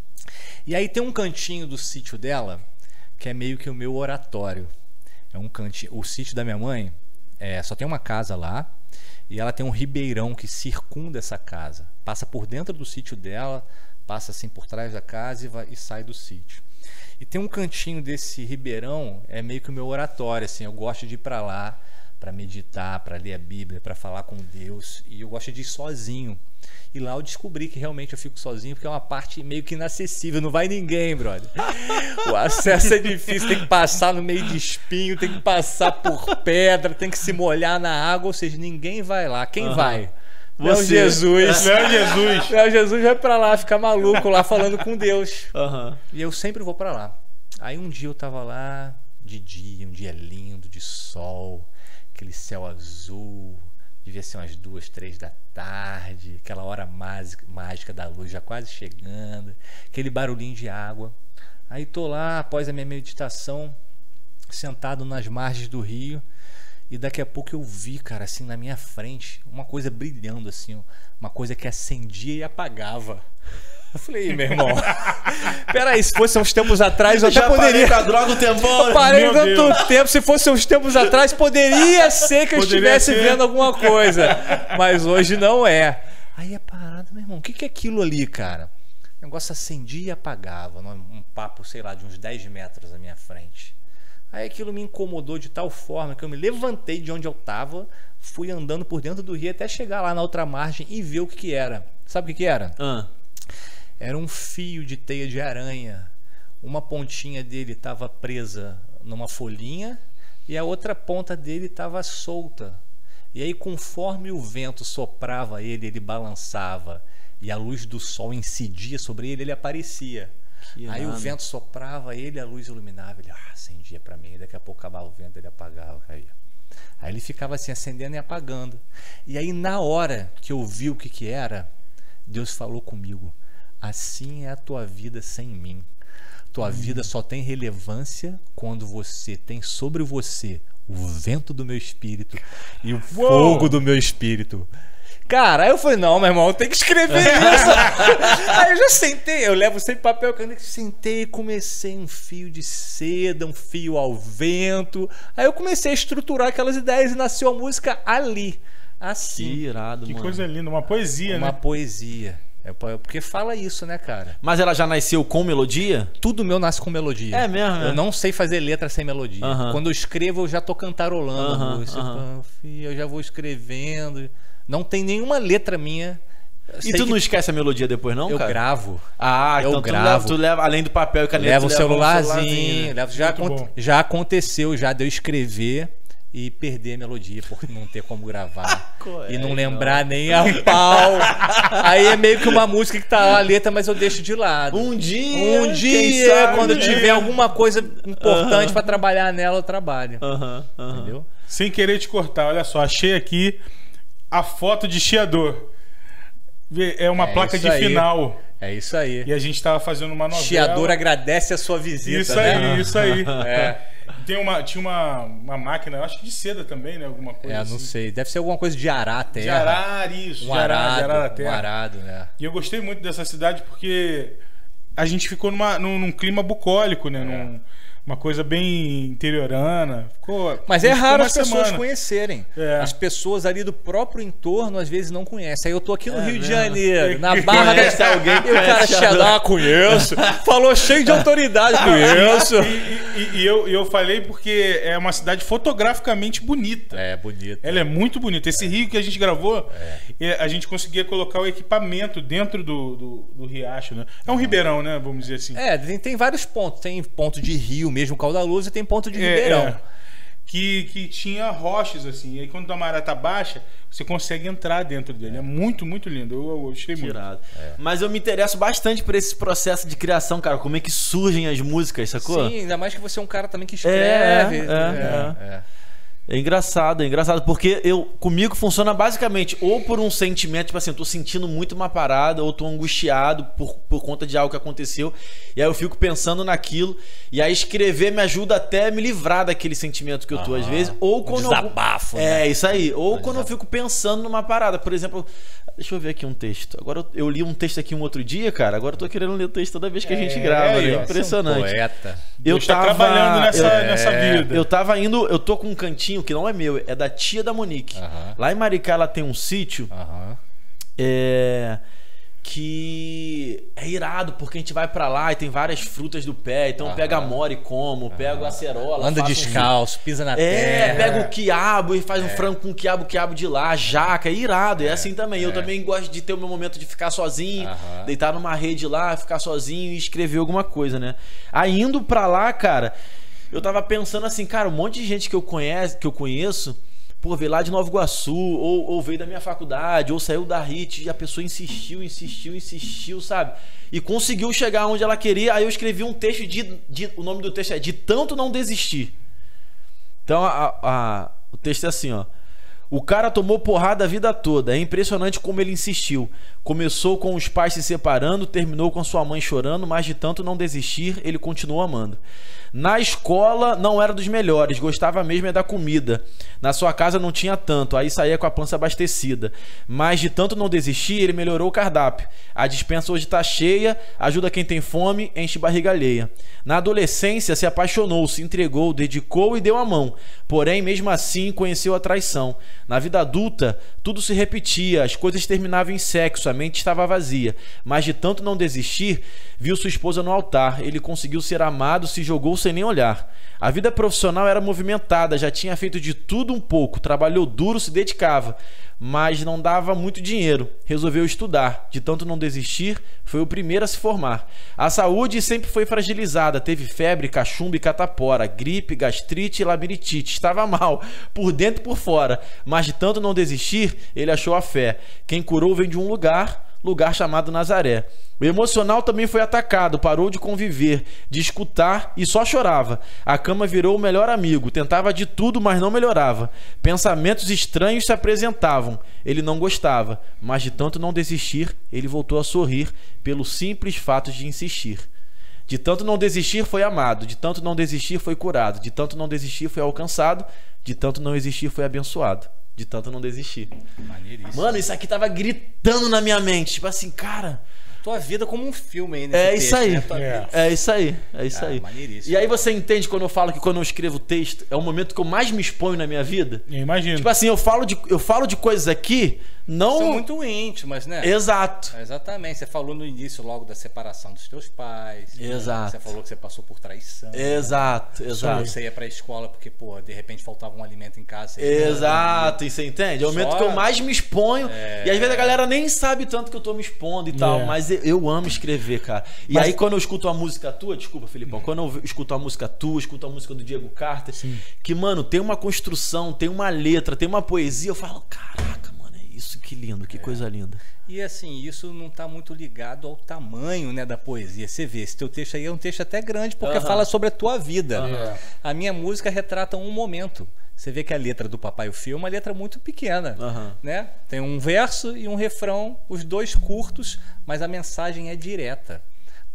E aí tem um cantinho do sítio dela que é meio que o meu oratório. É um cantinho. O sítio da minha mãe é, só tem uma casa lá e ela tem um ribeirão que circunda essa casa. Passa por dentro do sítio dela, passa assim por trás da casa e, vai, e sai do sítio. E tem um cantinho desse ribeirão, é meio que o meu oratório, assim. Eu gosto de ir para lá para meditar, para ler a Bíblia, para falar com Deus. E eu gosto de ir sozinho. E lá eu descobri que realmente eu fico sozinho, porque é uma parte meio que inacessível, não vai ninguém, brother. O acesso é difícil, tem que passar no meio de espinho, tem que passar por pedra, tem que se molhar na água, ou seja, ninguém vai lá. Quem Aham. vai? Léo Você. Jesus. Léo Jesus. Léo Jesus vai pra lá, ficar maluco lá falando com Deus. Aham. E eu sempre vou pra lá. Aí um dia eu tava lá, de dia, um dia lindo, de sol, aquele céu azul, devia ser umas duas, três da tarde, aquela hora mágica, mágica da luz já quase chegando, aquele barulhinho de água. Aí tô lá, após a minha meditação, sentado nas margens do rio, e daqui a pouco eu vi, cara, assim, na minha frente, uma coisa brilhando, assim, ó, uma coisa que acendia e apagava. Eu falei, meu irmão, peraí, se fosse uns tempos atrás, eu até Já poderia... parei com a droga um tempão. Eu parei Meu tanto Deus. tempo, se fosse uns tempos atrás, poderia ser que eu Poderia estivesse ser. vendo alguma coisa. Mas hoje não é. Aí é parado, meu irmão. O que, que é aquilo ali, cara? O negócio acendia e apagava. Um papo, sei lá, de uns dez metros à minha frente. Aí aquilo me incomodou de tal forma que eu me levantei de onde eu tava, fui andando por dentro do rio até chegar lá na outra margem e ver o que, que era. Sabe o que, que era? Ah. Era um fio de teia de aranha. Uma pontinha dele estava presa numa folhinha e a outra ponta dele estava solta. E aí, conforme o vento soprava ele, ele balançava e a luz do sol incidia sobre ele, ele aparecia. Que Aí o irado. vento soprava ele, a luz iluminava, ele ah, acendia para mim. Daqui a pouco acabava o vento, ele apagava, caía. Aí ele ficava assim, acendendo e apagando. E aí, na hora que eu vi o que que era, Deus falou comigo: assim é a tua vida sem mim. Tua vida só tem relevância quando você tem sobre você o vento do meu espírito e o fogo do meu espírito. Cara, aí eu falei, não, meu irmão, eu tenho que escrever isso. Aí eu já sentei, eu levo sempre papel, caneta, sentei e comecei um fio de seda, um fio ao vento. Aí eu comecei a estruturar aquelas ideias e nasceu a música ali. Que Assim, irado, Que mano. coisa linda, uma poesia, uma né? poesia. É porque fala isso, né, cara? Mas ela já nasceu com melodia? Tudo meu nasce com melodia. É mesmo, Eu é? não sei fazer letra sem melodia. Aham. Quando eu escrevo, eu já tô cantarolando Aham, a música. aham. Eu já vou escrevendo. Não tem nenhuma letra minha. Eu E sei tu que não esquece a melodia depois, não, eu cara? gravo. Ah, Eu então tu gravo. leva, tu leva, além do papel e caneta, Levo o tu leva um celularzinho. né? levo, já, Muito acon- bom. já aconteceu já de eu escrever e perder a melodia por não ter como gravar. Qual e é, não não? lembrar nem a pau. Aí é meio que uma música que tá lá a letra, mas eu deixo de lado. Um dia, Um quem dia, sabe, quando né? tiver alguma coisa importante pra trabalhar nela, eu trabalho. Aham, aham. Entendeu? Sem querer te cortar, olha só, achei aqui a foto de Chiador. Vê, é uma É placa isso de aí. final. É isso aí. E a gente tava fazendo uma novela. Chiador agradece a sua visita, Isso né? aí, isso aí. É. tem uma, tinha uma, uma máquina, eu acho que de seda também, né? Alguma coisa É, assim. não sei. Deve ser alguma coisa de arar a terra. De arar isso, Um de arar, arado, de arar a terra. um arado, né? E eu gostei muito dessa cidade porque a gente ficou numa, num, num clima bucólico, né? É. Num, uma coisa bem interiorana. Ficou, Mas a é gente ficou raro uma as pessoas semana. conhecerem. É. As pessoas ali do próprio entorno às vezes não conhecem. Aí eu tô aqui no É Rio de mesmo? Janeiro, na Conhece Barra da... alguém que E o cara conhece chega, ah, conheço. Falou cheio de autoridade, conheço. E, e- e eu, eu falei porque é uma cidade fotograficamente bonita. É, bonito. Ela é muito bonita. Esse rio que a gente gravou, é, a gente conseguia colocar o equipamento dentro do, do, do riacho, né? É um ribeirão, né? Vamos dizer assim. É, tem, tem vários pontos. Tem ponto de rio mesmo, caudaloso, e tem ponto de É, ribeirão. é. Que, que tinha rochas, assim. E aí quando a maré tá baixa, você consegue entrar dentro dele. É muito, muito lindo. Eu, eu gostei muito. Tirado. Mas eu me interesso bastante por esse processo de criação, cara. Como é que surgem as músicas, sacou? Sim, ainda mais que você é um cara também que É, escreve. é, é. É engraçado, é engraçado, porque eu, comigo funciona basicamente ou por um sentimento, tipo assim, eu tô sentindo muito uma parada, ou tô angustiado por, por conta de algo que aconteceu, e aí eu fico pensando naquilo, e aí escrever me ajuda até a me livrar daquele sentimento que eu tô, Aham. às vezes, ou Um quando desabafo, eu... né? É, isso aí, ou Um quando eu fico pensando numa parada, por exemplo, deixa eu ver aqui um texto, agora eu, eu li um texto aqui um outro dia, cara, agora eu tô querendo ler o texto toda vez que a gente É, grava, aí, né? ó, Impressionante. Poeta. Eu Deus tá tava trabalhando nessa, eu- nessa é, vida. eu tava indo, eu tô com um cantinho que não é meu, é da tia da Monique. Aham. Lá em Maricá ela tem um sítio Aham. é, que é irado, porque a gente vai pra lá e tem várias frutas do pé, então Aham. pega amora e como, pega a acerola, Anda faço um- descalço, pisa na É, terra. pega o quiabo e faz um frango com quiabo, quiabo de lá, jaca, é irado, é, assim também. Eu também gosto de ter o meu momento de ficar sozinho, Aham. deitar numa rede lá, ficar sozinho e escrever alguma coisa, né? Aí indo pra lá, cara, eu tava pensando assim, cara, um monte de gente que eu conheço, que eu conheço, pô, veio lá de Nova Iguaçu, ou, ou veio da minha faculdade, ou saiu da R I T, e a pessoa insistiu, insistiu, insistiu, sabe? E conseguiu chegar onde ela queria. Aí eu escrevi um texto de, de o nome do texto é De Tanto Não Desistir. Então a, a- o texto é assim, ó. O cara tomou porrada a vida toda. É impressionante como ele insistiu. Começou com os pais se separando, terminou com sua mãe chorando, mas de tanto não desistir, ele continuou amando. Na escola não era dos melhores, gostava mesmo é da comida. Na sua casa não tinha tanto, aí saía com a pança abastecida. Mas de tanto não desistir, ele melhorou o cardápio. A despensa hoje tá cheia, ajuda quem tem fome, enche barriga alheia. Na adolescência se apaixonou, se entregou, dedicou e deu a mão. Porém, mesmo assim, conheceu a traição. Na vida adulta, tudo se repetia, as coisas terminavam em sexo, a mente estava vazia. Mas de tanto não desistir, viu sua esposa no altar. Ele conseguiu ser amado, se jogou sem nem olhar. A vida profissional era movimentada, já tinha feito de tudo um pouco, trabalhou duro, se dedicava, mas não dava muito dinheiro. Resolveu estudar. De tanto não desistir, foi o primeiro a se formar. A saúde sempre foi fragilizada, teve febre, cachumba e catapora, gripe, gastrite e labirintite. Estava mal, por dentro e por fora, mas de tanto não desistir, ele achou a fé. Quem curou vem de um lugar, lugar chamado Nazaré. O emocional também foi atacado, parou de conviver, de escutar e só chorava. A cama virou o melhor amigo, tentava de tudo, mas não melhorava. Pensamentos estranhos se apresentavam, ele não gostava, mas de tanto não desistir, ele voltou a sorrir pelo simples fato de insistir. De tanto não desistir foi amado, de tanto não desistir foi curado, de tanto não desistir foi alcançado, de tanto não existir foi abençoado. De tanto não desistir. Maneiríssimo. Mano, isso aqui tava gritando na minha mente. Tipo assim, cara. Tua vida como um filme aí nesse É texto, isso aí. né? Tua É. vida. É isso aí. É isso Ah, aí. maneiríssimo. E aí você entende quando eu falo que quando eu escrevo texto é o momento que eu mais me exponho na minha vida? Eu imagino. Tipo assim, eu falo de, eu falo de coisas aqui, não. São muito íntimas, né? Exato. Exatamente. Você falou no início logo da separação dos teus pais. Exato. Você falou que você passou por traição. Exato, exato. Você ia pra escola porque, pô, de repente faltava um alimento em casa. Você ia- Exato, e você entende? É o momento Só- que eu mais me exponho. É. E às vezes a galera nem sabe tanto que eu tô me expondo e tal. É. Mas eu, eu amo escrever, cara. E Mas- aí quando eu escuto a música tua, desculpa, Filipão, quando eu escuto a música tua, escuto a música do Diego Carter, que, mano, tem uma construção, tem uma letra, tem uma poesia, eu falo, caraca, mano, é isso, que lindo, que coisa linda. E assim, isso não tá muito ligado ao tamanho, né, da poesia. Você vê, esse teu texto aí é um texto até grande, porque Aham. fala sobre a tua vida. Aham. A minha música retrata um momento. Você vê que a letra do Papai o Fio é uma letra muito pequena, Aham. né? Tem um verso e um refrão, os dois curtos, mas a mensagem é direta.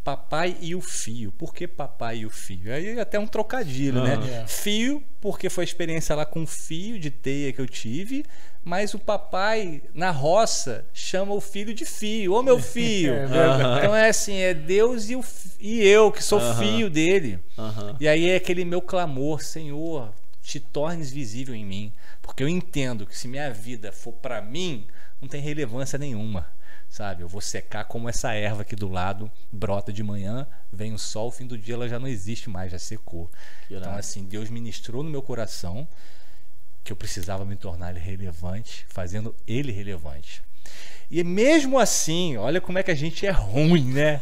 Papai e o Fio. Por que Papai e o Fio? Aí até um trocadilho, Uhum. né? É. Fio, porque foi a experiência lá com fio de teia que eu tive, mas o papai, na roça, chama o filho de Fio. Ô, meu filho! É verdade. Então é assim, é Deus e, o, e eu, que sou Uhum. filho dele. Aham. E aí é aquele meu clamor, Senhor, te tornes visível em mim. Porque eu entendo que se minha vida for para mim, não tem relevância nenhuma. Sabe, eu vou secar como essa erva aqui do lado, brota de manhã, vem o sol, fim do dia ela já não existe mais, já secou. Que Então irado. assim, Deus ministrou no meu coração que eu precisava me tornar ele relevante, fazendo ele relevante. E mesmo assim, olha como é que a gente é ruim, né?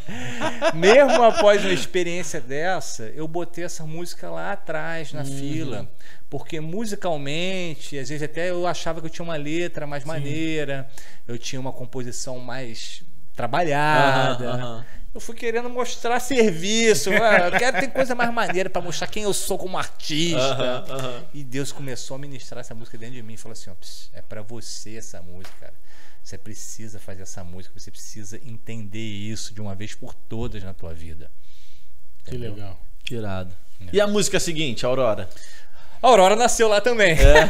Mesmo após uma experiência dessa, eu botei essa música lá atrás, na Uhum. fila. Porque musicalmente, às vezes até eu achava que eu tinha uma letra mais maneira, eu tinha uma composição mais trabalhada. Aham, aham. Eu fui querendo mostrar serviço. Ah, eu quero ter coisa mais maneira para mostrar quem eu sou como artista. Aham, aham. E Deus começou a ministrar essa música dentro de mim e falou assim: ó, "Ps, é para você essa música, cara. Você precisa fazer essa música, você precisa entender isso de uma vez por todas na tua vida." Que legal. Que irado. E a música seguinte, Aurora? A Aurora nasceu lá também. É?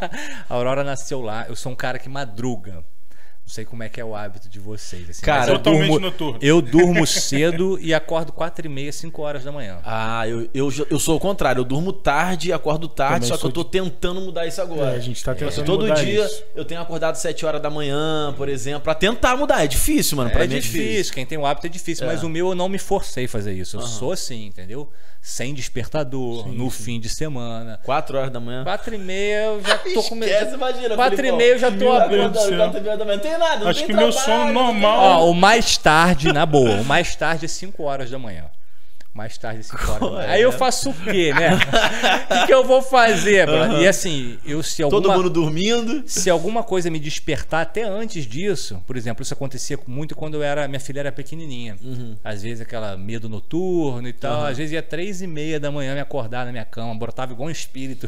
A Aurora nasceu lá. Eu sou um cara que madruga. Não sei como é que é o hábito de vocês. Assim, Cara, mas eu totalmente durmo, noturno. eu durmo cedo e acordo quatro e meia, cinco horas da manhã. Ah, eu, eu, já- eu sou o contrário. Eu durmo tarde, acordo tarde, Também só que sou eu tô de- tentando mudar isso agora. É, a gente tá tentando Todo mudar dia isso. eu tenho acordado sete horas da manhã, por exemplo, pra tentar mudar. É difícil, mano. Pra É mim é difícil. difícil. Quem tem o hábito é difícil, mas É. o meu eu não me forcei a fazer isso. Eu sou assim, entendeu? Sem despertador, no fim de semana. Quatro horas da manhã. Quatro e meia eu já tô com Esquece, imagina. Quatro e Filipão. meia eu já tô Meu abrindo. Deus do Acordando céu. quatro e meia da manhã. Não tem nada, não Acho tem que meu trabalho, sono não tem normal- nada. Ó, o mais tarde, na boa, o mais tarde é cinco horas da manhã. Mais tarde é cinco horas da manhã. é? Aí eu faço o quê, né? O que, que eu vou fazer, brother? E assim, eu se alguma... Todo mundo dormindo. Se alguma coisa me despertar até antes disso, por exemplo, isso acontecia muito quando eu era, minha filha era pequenininha. Às vezes aquela medo noturno e tal. Às vezes ia três e meia da manhã me acordar na minha cama, brotava igual um espírito.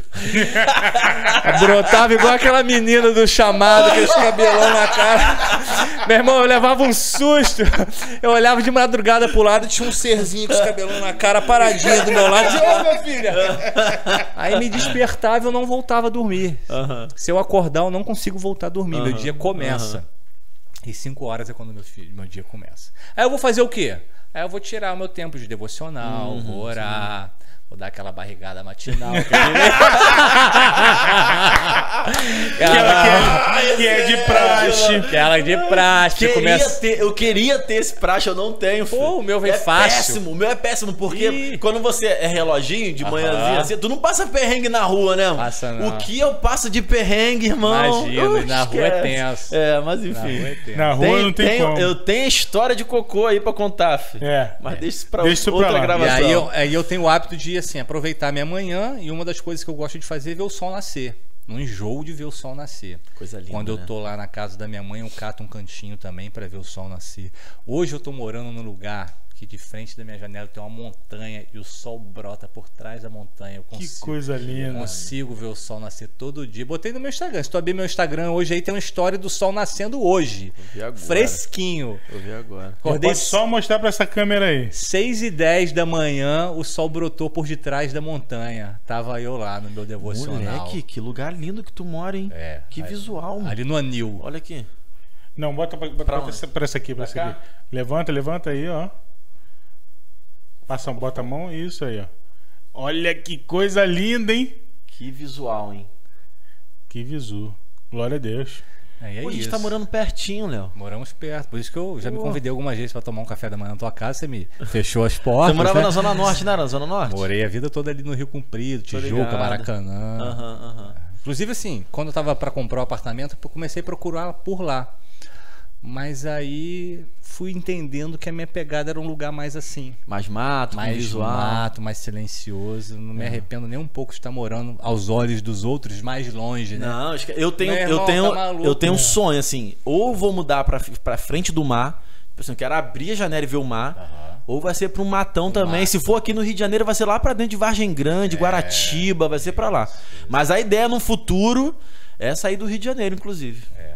Brotava igual aquela menina do chamado, aqueles cabelão na cara. Meu irmão, eu levava um susto. Eu olhava de madrugada pro lado, tinha um serzinho com os cabelão na cara, paradinho do meu lado. Ô, minha filha! Aí me despertava e eu não voltava a dormir. Aham. Se eu acordar, eu não consigo voltar a dormir. Meu Aham, dia começa. E cinco horas é quando meu, filho, meu dia começa. Aí eu vou fazer o quê? Aí eu vou tirar o meu tempo de devocional, vou orar, vou dar aquela barrigada matinal. Que Aquela que é, que é de praxe. Aquela de praxe. Queria Começa... ter, eu queria ter esse praxe, eu não tenho. Filho. Pô, o meu vem é fácil. péssimo, o meu é péssimo, porque Ih. quando você é reloginho de Aham. manhãzinha, assim, tu não passa perrengue na rua, né? mano? Passa não. O que eu passo de perrengue, irmão? Imagina, Uh, e na rua é esquece. tenso. É, mas enfim. Na rua é tenso. Na rua Tem- não tem tenho- como. Eu tenho história de cocô aí pra contar, filho. É. Mas deixa isso pra Deixa isso pra outra lá. E gravação. aí eu, aí eu tenho o hábito de assim, aproveitar minha manhã, e uma das coisas que eu gosto de fazer é ver o sol nascer. Não enjoo de ver o sol nascer. Coisa linda, Quando eu né? tô lá na casa da minha mãe, eu cato um cantinho também para ver o sol nascer. Hoje eu tô morando num lugar que de frente da minha janela tem uma montanha e o sol brota por trás da montanha. Eu Que consigo, coisa linda. consigo ver o sol nascer todo dia. Botei no meu Instagram. Se tu abrir meu Instagram hoje aí tem uma história do sol nascendo hoje. vi agora. Fresquinho. Eu vi agora. Acordei Pode só mostrar pra essa câmera aí. seis e dez da manhã, o sol brotou por detrás da montanha. Tava eu lá no meu devocional. Moleque, que lugar lindo que tu mora, hein? É, que aí- visual, mano. Ali no anil. Olha aqui. Não, bota pra, bota Pra pra, onde? essa, pra essa aqui, pra Pra essa cá? aqui. Levanta, levanta aí, ó. Passa, bota a mão, isso aí, ó. Olha que coisa linda, hein? Que visual, hein? Que visu. Glória a Deus. Aí é Pô, a gente isso. tá morando pertinho, Léo. Moramos perto. Por isso que eu já me Pô. convidei algumas vezes pra tomar um café da manhã na tua casa. Você me fechou as portas. Você morava né? na Zona Norte, não era? Na Zona Norte? Morei a vida toda ali no Rio Comprido, Tô Tijuca, ligado. Maracanã. Aham, aham. Inclusive, assim, quando eu tava pra comprar o apartamento, eu comecei a procurar por lá. Mas aí fui entendendo que a minha pegada era um lugar mais assim. Mais mato, com Mais visual. mato, mais silencioso. Não me arrependo nem um pouco de estar morando aos olhos dos outros mais longe, né? Não, esque- eu tenho, Meu eu irmão, tenho, tá maluco, eu tenho um né? sonho assim, ou vou mudar pra, pra frente do mar, tipo assim, eu quero abrir a janela e ver o mar, Aham. ou vai ser pra um matão também. mato. Se for aqui no Rio de Janeiro, vai ser lá pra dentro de Vargem Grande, Guaratiba, vai ser pra lá. Mas a ideia no futuro é sair do Rio de Janeiro, inclusive. É.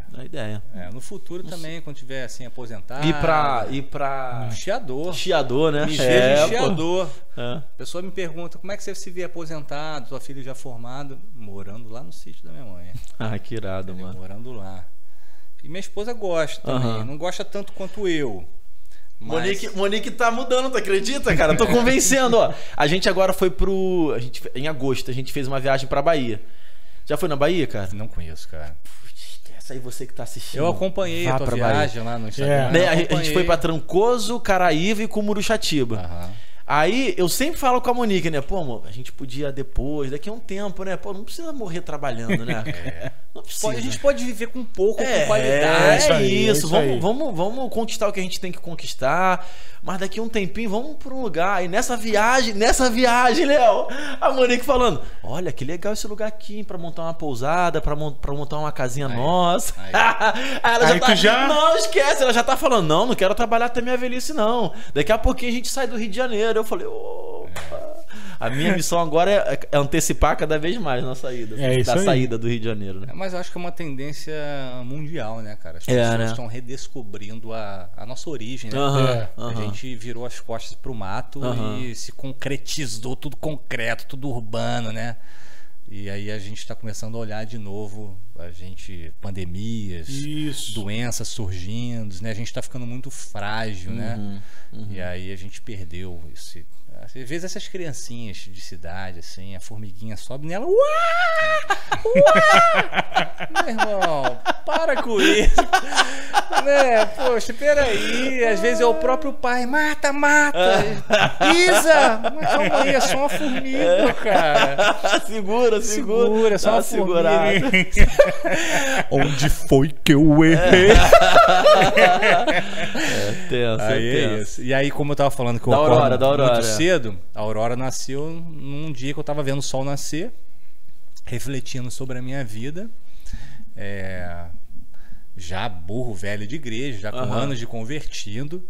É a ideia. É, no futuro também, quando tiver assim, aposentado. E pra... E pra... Chiador. Chiador, né? Me É, vejo pô. chiador. É. A pessoa me pergunta, como é que você se vê aposentado, sua filha já formada, morando lá no sítio da minha mãe. Ah, que irado, Entendeu? mano. Morando lá. E minha esposa gosta também. Aham. Não gosta tanto quanto eu. Mas... Monique, Monique tá mudando, tu acredita, cara? Tô convencendo, ó. A gente agora foi pro... A gente, em agosto, a gente fez uma viagem pra Bahia. Já foi na Bahia, cara? Não conheço, cara. Essa aí você que tá assistindo. Eu acompanhei Vá a tua pra viagem lá no Instagram. É. Né, eu a, gente- a gente acompanhei. foi pra Trancoso, Caraíva e Cumuruxatiba. Aham. Aí eu sempre falo com a Monique, né? Pô, amor, a gente podia depois, daqui a um tempo, né? Pô, não precisa morrer trabalhando, né? É. Não precisa. Pode- a gente pode viver com pouco, É, com qualidade. é isso aí, é isso. isso vamos, aí. vamos, vamos conquistar o que a gente tem que conquistar. Mas daqui a um tempinho, vamos pra um lugar. E nessa viagem, nessa viagem, Léo, a Monique falando: olha, que legal esse lugar aqui, hein, pra montar uma pousada, pra, mon- pra montar uma casinha Aí, nossa. aí. Aí ela Aí já tá. tu já- Não, esquece, ela já tá falando: não, não quero trabalhar até minha velhice, não. Daqui a pouquinho a gente sai do Rio de Janeiro. Eu falei: opa. A minha missão agora é, é antecipar cada vez mais na saída. É isso da aí. saída do Rio de Janeiro, né? É, mas eu acho que é uma tendência mundial, né, cara? As É, pessoas né? estão redescobrindo a, a nossa origem, né? Aham, É. A aham. gente virou as costas pro mato Aham. e se concretizou tudo concreto, tudo urbano, né? E aí a gente está começando a olhar de novo, a gente, pandemias, Isso. doenças surgindo, né? A gente está ficando muito frágil, né? Uhum, E aí a gente perdeu esse... Às vezes essas criancinhas de cidade, assim, a formiguinha sobe nela, uá! Uá! Meu irmão, para com isso. Né? Poxa, peraí. Às vezes é o próprio pai, mata, mata. Isa! Mas calma aí, é só uma formiga, cara. segura, segura. Segura, é só Dá uma segurada. formiga. Onde foi que eu errei? É tenso, Aí é é tenso. isso. E aí, como eu tava falando que eu Da acordo Aurora, da Aurora, muito é. cedo, a Aurora nasceu num dia que eu tava vendo o sol nascer, refletindo sobre a minha vida. É, já burro velho de igreja, já com Aham. anos de convertido.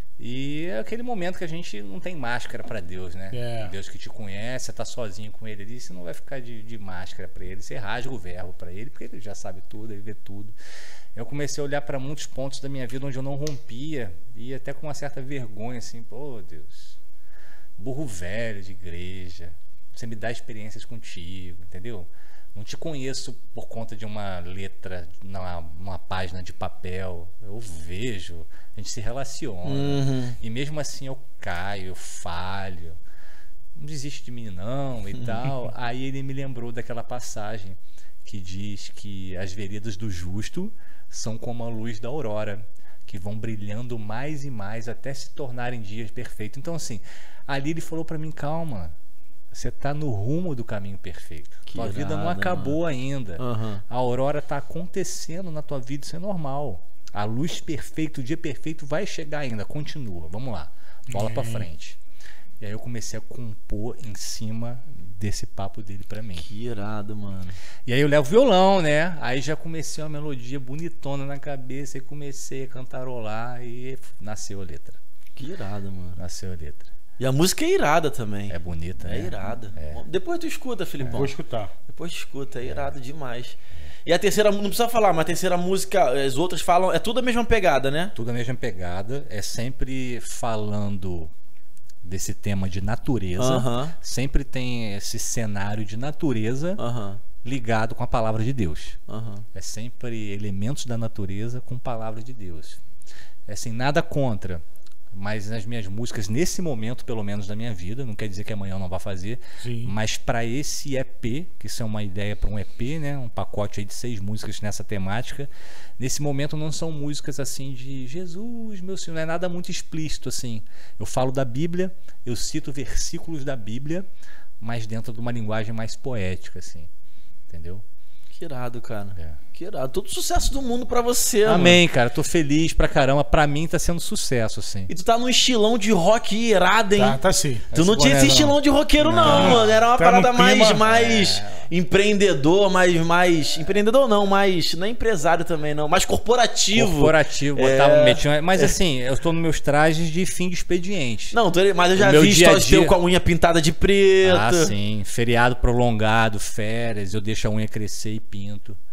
E é aquele momento que a gente não tem máscara pra Deus, né? É. Deus que te conhece, você tá sozinho com ele ali, você não vai ficar de, de máscara pra ele, você rasga o verbo pra ele, porque ele já sabe tudo, ele vê tudo. Eu comecei a olhar pra muitos pontos da minha vida onde eu não rompia, e até com uma certa vergonha, assim, pô, Deus, burro velho de igreja, você me dá experiências contigo, entendeu? Não te conheço por conta de uma letra, numa, numa página de papel. Eu vejo, a gente se relaciona. Uhum. E mesmo assim eu caio, eu falho. Não desiste de mim não e tal. Aí ele me lembrou daquela passagem que diz que as veredas do justo são como a luz da aurora, que vão brilhando mais e mais até se tornarem dias perfeitos. Então assim, ali ele falou pra mim, calma, você tá no rumo do caminho perfeito. Que Tua vida não irado, acabou ainda. Aham. A aurora tá acontecendo na tua vida, isso é normal. A luz perfeita, o dia perfeito vai chegar ainda, continua. Vamos lá, bola pra frente. E aí eu comecei a compor em cima desse papo dele pra mim. Que irado, mano. E aí eu levo violão, né? Aí já comecei uma melodia bonitona na cabeça e comecei a cantarolar e nasceu a letra. Que irado, mano. Nasceu a letra. E a música é irada também. É bonita, É né? irada. É. Depois tu escuta, Filipão. Vou escutar. Depois tu escuta, é irado demais. E a terceira, não precisa falar, mas a terceira música, as outras falam, é tudo a mesma pegada, né? Tudo a mesma pegada, é sempre falando desse tema de natureza. Aham. Sempre tem esse cenário de natureza Aham. ligado com a palavra de Deus. Aham. É sempre elementos da natureza com palavra de Deus. É assim, nada contra, mas nas minhas músicas, nesse momento, pelo menos da minha vida, não quer dizer que amanhã eu não vá fazer, Sim. mas para esse E P, que isso é uma ideia para um E P, né, um pacote aí de seis músicas nessa temática, nesse momento não são músicas assim de Jesus, meu Senhor, não é nada muito explícito assim. Eu falo da Bíblia, eu cito versículos da Bíblia, mas dentro de uma linguagem mais poética, assim, entendeu? Que irado, cara. É. Que irado. Todo sucesso do mundo pra você, mano. Amém, cara. Tô feliz pra caramba. Pra mim tá sendo sucesso, assim. E tu tá num estilão de rock irado, hein? Tá, tá sim. Tu não Esse tinha esse boné, estilão não. de roqueiro, não, mano. Era uma Tá no parada mais, clima. mais É. empreendedor, mais, mais. Empreendedor não, mais. Não é empresário também, não. Mais corporativo. Corporativo, É. botava, metia, mas assim, eu tô nos meus trajes de fim de expediente. Não, tô- mas eu já O meu vi dia a stories dia- teu com a unha pintada de preto. Ah, sim. Feriado prolongado, férias, eu deixo a unha crescer e pinto.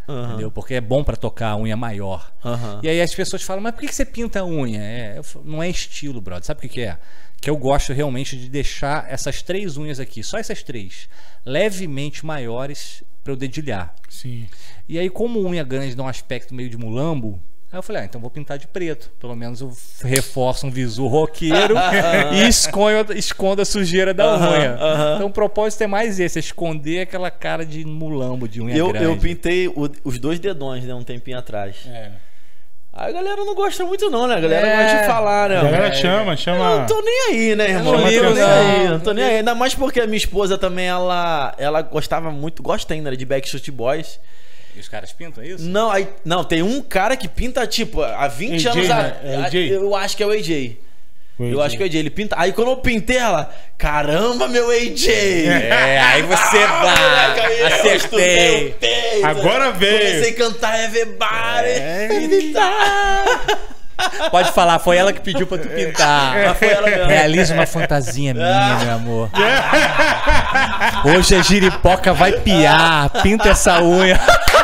Uhum. Entendeu? Porque é bom pra tocar a unha maior. Uhum. E aí as pessoas falam, mas por que que você pinta a unha? É, eu falo, não é estilo, brother. Sabe o que que é? Que eu gosto realmente de deixar essas três unhas aqui, só essas três, levemente maiores pra eu dedilhar. Sim. E aí, como unha grande dá um aspecto meio de mulambo, aí eu falei, ah, então vou pintar de preto. Pelo menos eu reforço um visu roqueiro e escondo, escondo a sujeira da Uhum, unha. uhum. Então o propósito é mais esse, é esconder aquela cara de mulambo, de unha Eu, grande. eu pintei o- os dois dedões, né? Um tempinho atrás. É. A galera não gosta muito não, né? A galera É. gosta de falar, né? A galera É, chama, Eu chama. não tô nem aí, né, irmão? não Eu ligo, tô nem não. aí, eu não tô nem aí. Ainda mais porque a minha esposa também, ela, ela gostava muito, gosta ainda de Backstreet Boys. E os caras pintam isso? Não, aí, não, tem um cara que pinta, tipo, há vinte A J, anos... a- né? É o A J? Eu acho que é o A J. Foi, Eu acho que é o A J. Ele pinta... Aí quando eu pintei ela, caramba, meu A J! É, aí você Ah, vai. moleque, aí eu Acertei. estudei o peito. Agora veio. Comecei a cantar Everybody. É. Pintar. Pode falar, foi ela que pediu pra tu pintar. Mas foi ela mesmo. Realiza uma fantasia minha, meu amor. Hoje a giripoca vai piar. Pinta essa unha.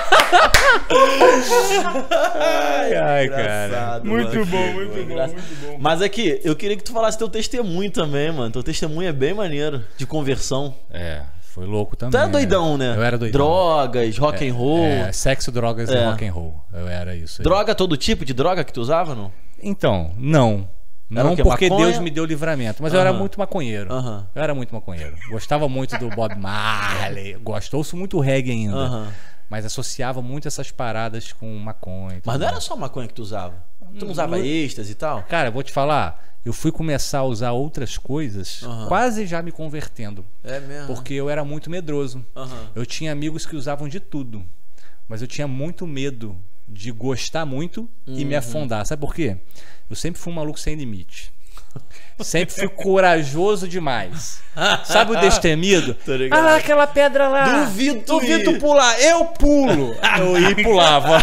Ai, ai, cara. Engraçado, Muito mano. bom, muito bom, Engraçado. muito bom. Mas aqui, eu queria que tu falasse teu testemunho também, mano. Teu testemunho é bem maneiro, de conversão. É, foi louco também. Tu era doidão, né? Eu era doidão. Drogas, rock and roll. É, sexo, drogas É. e rock and roll. Eu era isso aí. Droga, todo tipo de droga que tu usava, não? Então, não. Era Não o quê? porque Maconha? Deus me deu livramento, mas eu era Aham. muito maconheiro. Aham. Eu era muito maconheiro. Gostava muito do Bob Marley. Gosto, ouço muito reggae ainda. Aham. Mas associava muito essas paradas com maconha. e tudo Mas não era mais. só maconha que tu usava? Tu não usava Não. êxtase e tal? Cara, eu vou te falar. Eu fui começar a usar outras coisas, Aham. quase já me convertendo. É mesmo. Porque eu era muito medroso. Aham. Eu tinha amigos que usavam de tudo. Mas eu tinha muito medo de gostar muito e Uhum. me afundar. Sabe por quê? Eu sempre fui um maluco sem limite. Sempre fui corajoso demais. Sabe o destemido? Tô ligado. Ah lá, aquela pedra lá. Duvido tu Duvido ir. tu pular. Eu pulo. Eu ia e pulava.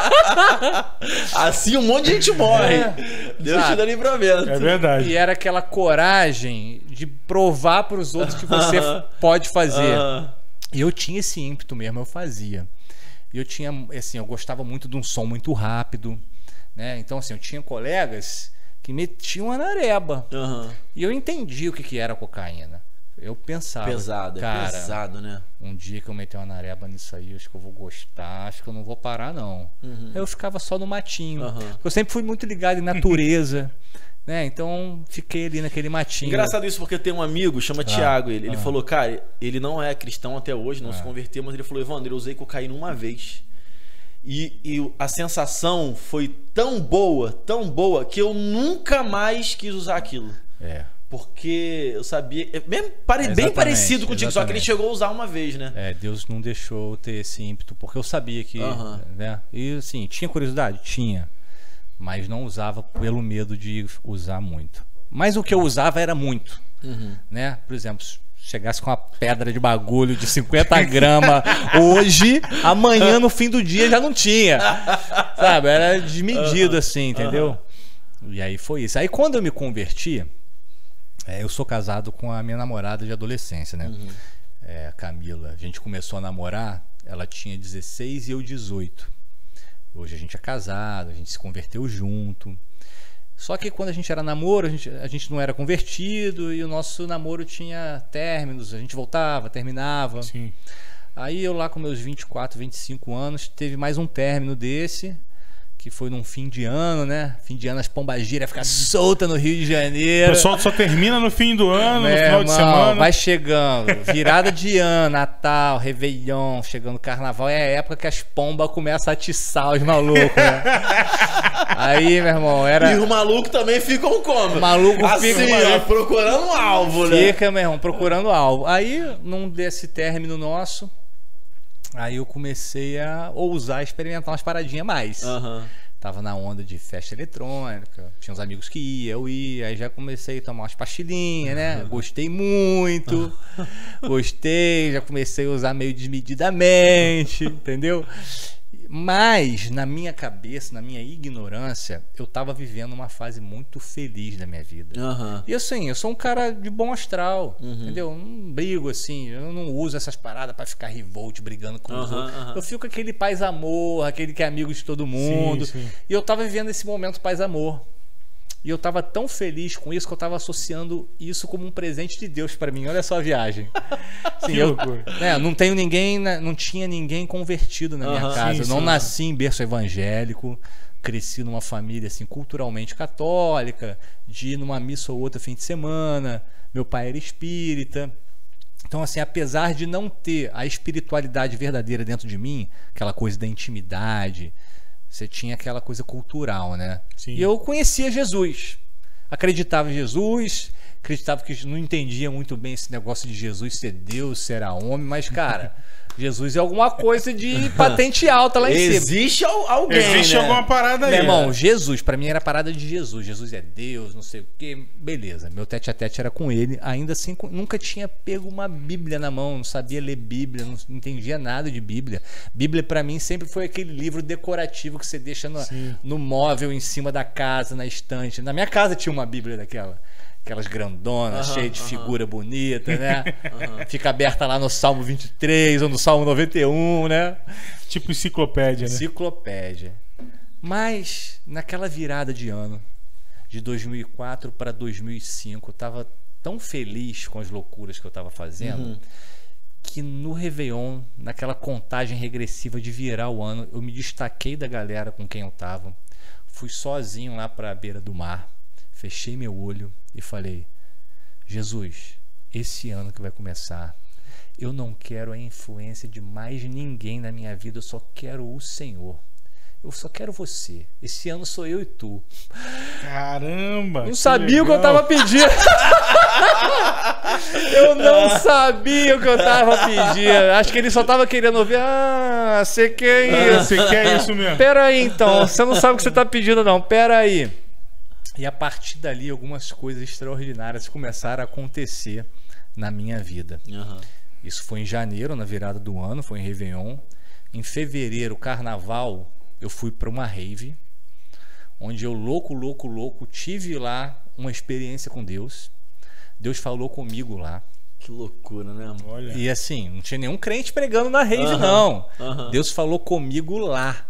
Assim um monte de gente morre. É. Deus te Sabe? dá livramento. É verdade. E era aquela coragem de provar para os outros que você Aham. pode fazer. Aham. E eu tinha esse ímpeto mesmo, eu fazia. E eu tinha, assim, eu gostava muito de um som muito rápido, né? Então, assim, eu tinha colegas que metiam a nareba. Aham. E eu entendi o que, que era cocaína. Eu pensava, Pesado, é cara, pesado, né? um dia que eu meter uma nareba nisso aí, acho que eu vou gostar, acho que eu não vou parar, não. Uhum. Aí eu ficava só no matinho. Aham. Eu sempre fui muito ligado em natureza, né? Então, fiquei ali naquele matinho. Engraçado isso porque tem um amigo, chama Thiago, ele, ele ah. falou, cara, ele não é cristão até hoje, não se converteu, mas ele falou, Evandro, eu usei cocaína uma vez. E, e a sensação foi tão boa, tão boa, que eu nunca mais quis usar aquilo. É. Porque eu sabia, é mesmo pare, bem Exatamente, parecido contigo, só que ele exatamente. chegou a usar uma vez, né? É, Deus não deixou eu ter esse ímpeto, porque eu sabia que, Aham. né? E assim, tinha curiosidade? Tinha. Mas não usava pelo medo de usar muito. Mas o que eu usava era muito, Uhum. né? Por exemplo, se chegasse com uma pedra de bagulho de cinquenta gramas hoje, amanhã no fim do dia já não tinha. Sabe? Era desmedido assim, entendeu? E aí foi isso. Aí quando eu me converti, é, eu sou casado com a minha namorada de adolescência, né? Uhum. É, a Camila. A gente começou a namorar, ela tinha dezesseis e eu dezoito. Hoje a gente é casado, a gente se converteu junto. Só que quando a gente era namoro, a gente, a gente não era convertido e o nosso namoro tinha términos, a gente voltava, terminava. Sim. Aí eu lá com meus vinte e quatro, vinte e cinco anos, teve mais um término desse, que foi num fim de ano, né? Fim de ano as pombagiras ficam soltas no Rio de O Janeiro. pessoal só termina no fim do ano, no Meu final de irmão, semana. vai chegando, virada de ano, Natal, Réveillon, chegando Carnaval, é a época que as pombas começam a atiçar os malucos, né? Aí, meu irmão, era... E o maluco também ficam como? O maluco assim, fica- ó, procurando um alvo, né? Fica, meu irmão, procurando alvo. Aí, num desse término nosso, aí eu comecei a ousar experimentar umas paradinhas a mais. Aham. Tava na onda de festa eletrônica, tinha uns amigos que ia, eu ia, aí já comecei a tomar umas pastilhinhas, né? Gostei muito, gostei, já comecei a usar meio desmedidamente, entendeu? Mas, na minha cabeça, na minha ignorância, eu tava vivendo uma fase muito feliz da minha vida. Uhum. E assim, eu sou um cara de bom astral, uhum. entendeu? Eu não brigo assim, eu não uso essas paradas pra ficar revolt, brigando com uhum, os outros. uhum. Eu fico aquele paz-amor, aquele que é amigo de todo mundo. Sim, sim. E eu tava vivendo esse momento paz-amor. E eu tava tão feliz com isso que eu tava associando isso como um presente de Deus pra mim. Olha só a viagem. Sim, eu, né, não tenho ninguém, não tinha ninguém convertido na minha uhum, casa. Sim, não sim. nasci em berço evangélico. Cresci numa família assim, culturalmente católica, de ir numa missa ou outra fim de semana. Meu pai era espírita. Então, assim, apesar de não ter a espiritualidade verdadeira dentro de mim, aquela coisa da intimidade, você tinha aquela coisa cultural, né? Sim. E eu conhecia Jesus, acreditava em Jesus, acreditava que não entendia muito bem esse negócio de Jesus ser Deus, ser homem, mas, cara, Jesus é alguma coisa de patente alta lá em cima. Existe alguém, Existe né? alguma parada aí. Meu irmão, Jesus, pra mim era parada de Jesus. Jesus é Deus, não sei o quê. Beleza, meu tete a tete era com ele. Ainda assim, nunca tinha pego uma Bíblia na mão, não sabia ler Bíblia, não entendia nada de Bíblia. Bíblia pra mim sempre foi aquele livro decorativo que você deixa no, no móvel, em cima da casa, na estante. Na minha casa tinha uma Bíblia daquela. Aquelas grandonas, uhum, cheias de uhum. figura bonita, né? Uhum. Fica aberta lá no Salmo vinte e três ou no Salmo noventa e um, né? Tipo enciclopédia, né? Enciclopédia. Mas, naquela virada de ano, de dois mil e quatro para dois mil e cinco, eu tava tão feliz com as loucuras que eu tava fazendo, uhum. que no Réveillon, naquela contagem regressiva de virar o ano, eu me destaquei da galera com quem eu tava. Fui sozinho lá para a beira do mar. Fechei meu olho e falei: Jesus, esse ano que vai começar, eu não quero a influência de mais ninguém na minha vida, eu só quero o Senhor. Eu só quero você. Esse ano sou eu e tu. Caramba! Não sabia legal. O que eu tava pedindo. Eu não sabia o que eu tava pedindo. Acho que ele só tava querendo ouvir. Ah, você quer isso? Você quer isso mesmo? Pera aí então, você não sabe o que você tá pedindo não. Pera aí. E a partir dali, algumas coisas extraordinárias começaram a acontecer na minha vida. Uhum. Isso foi em janeiro, na virada do ano, foi em Réveillon. Em fevereiro, carnaval, eu fui para uma rave, onde eu, louco, louco, louco, tive lá uma experiência com Deus. Deus falou comigo lá. Que loucura, né? Olha. E assim, não tinha nenhum crente pregando na rave, uhum. não. Uhum. Deus falou comigo lá.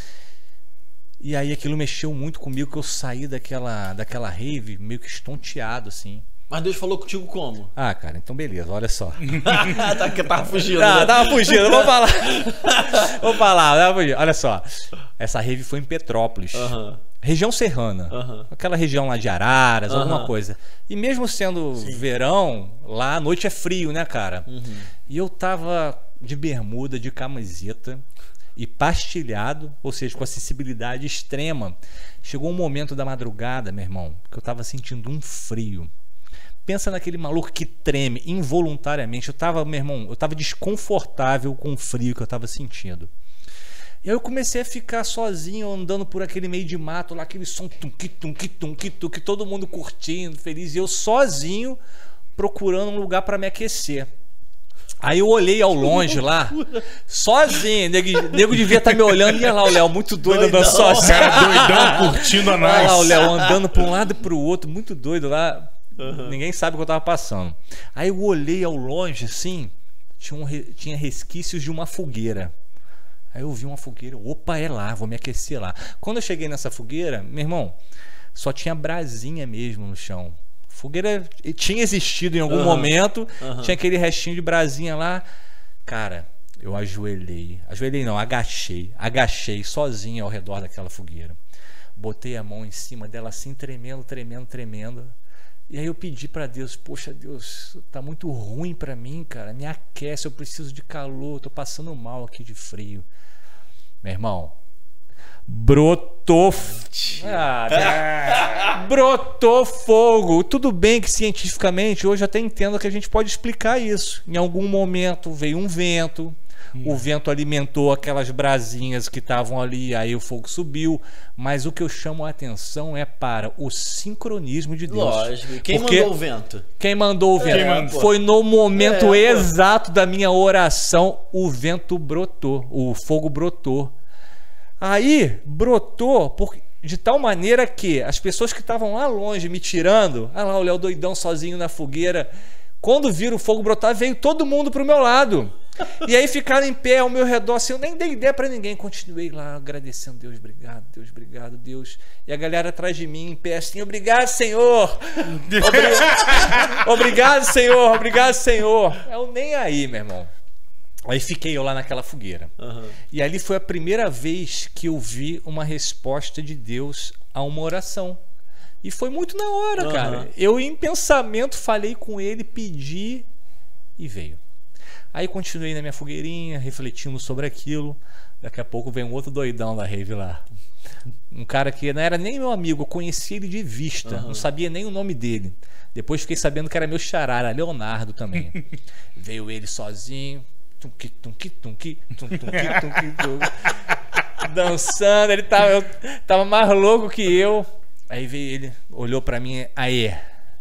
E aí aquilo mexeu muito comigo, que eu saí daquela, daquela rave meio que estonteado, assim. Mas Deus falou contigo como? Ah, cara, então beleza, olha só. tá, tava fugindo. Ah, né? Tava fugindo, vou falar. Vou falar, tava fugindo. Olha só, essa rave foi em Petrópolis. Uhum. Região serrana. Uhum. Aquela região lá de Araras, uhum. alguma coisa. E mesmo sendo Sim. verão, lá à noite é frio, né, cara? Uhum. E eu tava de bermuda, de camiseta e pastilhado, ou seja, com a sensibilidade extrema. Chegou um momento da madrugada, meu irmão, que eu tava sentindo um frio. Pensa naquele maluco que treme involuntariamente. Eu tava, meu irmão, eu tava desconfortável com o frio que eu tava sentindo. E aí eu comecei a ficar sozinho, andando por aquele meio de mato, lá aquele som tum-qui, tum-qui, tum-qui, tum-qui, todo mundo curtindo, feliz, e eu sozinho procurando um lugar para me aquecer. Aí eu olhei ao longe lá, sozinho, nego, nego devia estar me olhando, e olha lá o Léo, muito doido, andando sozinho. Cara, doidão, curtindo a nice. Olha lá o Léo andando para um lado e para o outro, muito doido lá. Uhum. Ninguém sabe o que eu tava passando. Aí eu olhei ao longe assim, tinha, um, tinha resquícios de uma fogueira. Aí eu vi uma fogueira, opa, é lá, vou me aquecer lá. Quando eu cheguei nessa fogueira, meu irmão, só tinha brasinha mesmo no chão. Fogueira tinha existido em algum uhum. momento, uhum. tinha aquele restinho de brasinha lá. Cara, eu ajoelhei, ajoelhei não, agachei, agachei sozinho ao redor daquela fogueira. Botei a mão em cima dela assim, tremendo, tremendo, tremendo. E aí eu pedi para Deus, poxa Deus, tá muito ruim para mim, cara, me aquece, eu preciso de calor, tô passando mal aqui de frio. Meu irmão, brotou ah, brotou fogo. Tudo bem que cientificamente hoje eu até entendo que a gente pode explicar isso. Em algum momento veio um vento, hum. o vento alimentou aquelas brasinhas que estavam ali, aí o fogo subiu. Mas o que eu chamo a atenção é para o sincronismo de Deus. Lógico. Quem Porque mandou o vento? Quem mandou o vento? É, Foi no momento é, exato da minha oração, o vento brotou, o fogo brotou. Aí brotou por, de tal maneira que as pessoas que estavam lá longe me tirando, ah lá o Léo doidão sozinho na fogueira, quando viram o fogo brotar, veio todo mundo pro meu lado. E aí ficaram em pé ao meu redor, assim, eu nem dei ideia pra ninguém. Continuei lá agradecendo, Deus, obrigado, Deus, obrigado, Deus. E a galera atrás de mim em pé assim, obrigado, Senhor. Obrigado, obrigado Senhor, obrigado, Senhor. Eu nem aí, meu irmão. Aí fiquei eu lá naquela fogueira. Uhum. E ali foi a primeira vez que eu vi uma resposta de Deus a uma oração. E foi muito na hora, uhum. cara. Eu, em pensamento, falei com ele, pedi e veio. Aí continuei na minha fogueirinha, refletindo sobre aquilo. Daqui a pouco vem um outro doidão da rave lá. Um cara que não era nem meu amigo, eu conheci ele de vista, uhum. não sabia nem o nome dele. Depois fiquei sabendo que era meu xará, era Leonardo também. Veio ele sozinho, tunqui, tunqui, tunqui, tunqui, tunqui, tunqui, dançando. Ele tava, eu, tava mais louco que eu. Aí veio ele, olhou pra mim, aí,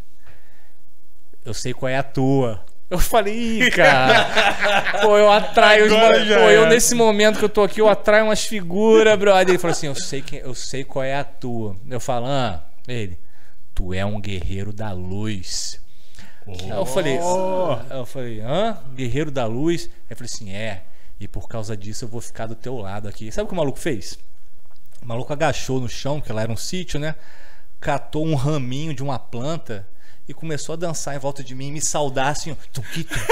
eu sei qual é a tua. Eu falei, ih, cara, pô, eu atraio os mano, pô, eu nesse momento que eu tô aqui, eu atraio umas figuras, brother. Ele falou assim, eu sei, quem, eu sei qual é a tua. Eu falo, ah, ele, tu é um guerreiro da luz. Oh. Aí eu falei, aí eu falei, hã? Guerreiro da luz? Ele falou assim, é, e por causa disso eu vou ficar do teu lado aqui. Sabe o que o maluco fez? O maluco agachou no chão, porque lá era um sítio, né? Catou um raminho de uma planta e começou a dançar em volta de mim e me saudar assim, ó. Tunqui, tunqui.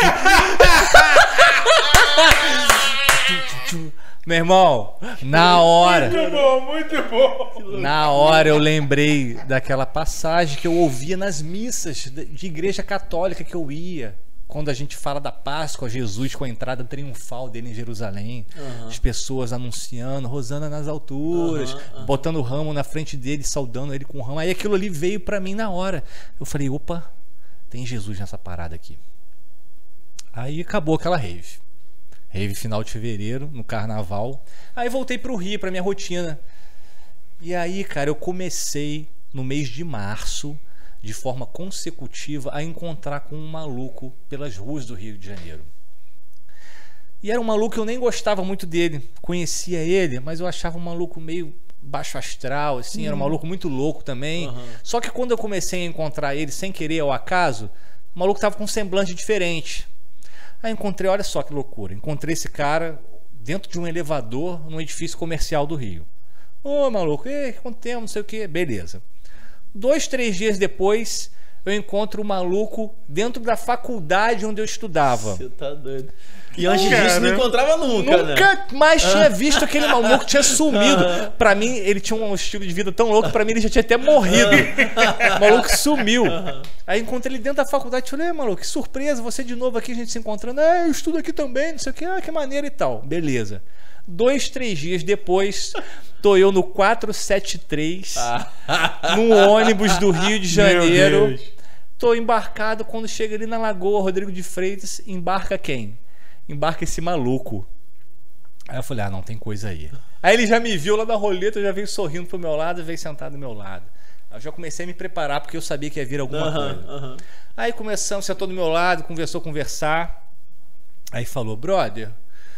Meu irmão, na hora. Muito bom, muito bom. Na hora eu lembrei daquela passagem que eu ouvia nas missas de igreja católica que eu ia. Quando a gente fala da Páscoa, Jesus com a entrada triunfal dele em Jerusalém, uhum. as pessoas anunciando, Rosana nas alturas, uhum, uhum. botando o ramo na frente dele, saudando ele com o ramo. Aí aquilo ali veio pra mim na hora. Eu falei, opa, tem Jesus nessa parada aqui. Aí acabou aquela rave. Rave final de fevereiro, no carnaval. Aí voltei pro Rio, pra minha rotina. E aí, cara, eu comecei no mês de março, de forma consecutiva, a encontrar com um maluco pelas ruas do Rio de Janeiro. E era um maluco que eu nem gostava muito dele. Conhecia ele, mas eu achava um maluco meio baixo astral, assim, hum. era um maluco muito louco também. Uhum. Só que quando eu comecei a encontrar ele, sem querer, ao acaso, o maluco tava com um semblante diferente. Aí encontrei, olha só que loucura, encontrei esse cara dentro de um elevador num edifício comercial do Rio. Ô, maluco, ei, quanto tempo, não sei o que, beleza. Dois, três dias depois, eu encontro o maluco dentro da faculdade onde eu estudava. Você tá doido. E antes cara, disso não encontrava nunca, Nunca né? mais tinha visto aquele maluco, tinha sumido. Pra mim, ele tinha um estilo de vida tão louco, pra mim ele já tinha até morrido. O maluco sumiu. Aí encontrei ele dentro da faculdade, falei, maluco, que surpresa, você de novo aqui, a gente se encontrando. É, eu estudo aqui também, não sei o que, ah, que maneiro e tal. Beleza. Dois, três dias depois, tô eu no quatrocentos e setenta e três, num ônibus do Rio de Janeiro. Tô embarcado, quando chega ali na Lagoa Rodrigo de Freitas, embarca quem? Embarca esse maluco. Aí eu falei, ah, não, tem coisa aí. Aí ele já me viu lá da roleta, já veio sorrindo pro meu lado, veio sentado do meu lado. Aí eu já comecei a me preparar, porque eu sabia que ia vir alguma uhum, coisa. Uhum. Aí começamos, sentou do meu lado, conversou, conversar. Aí falou, brother,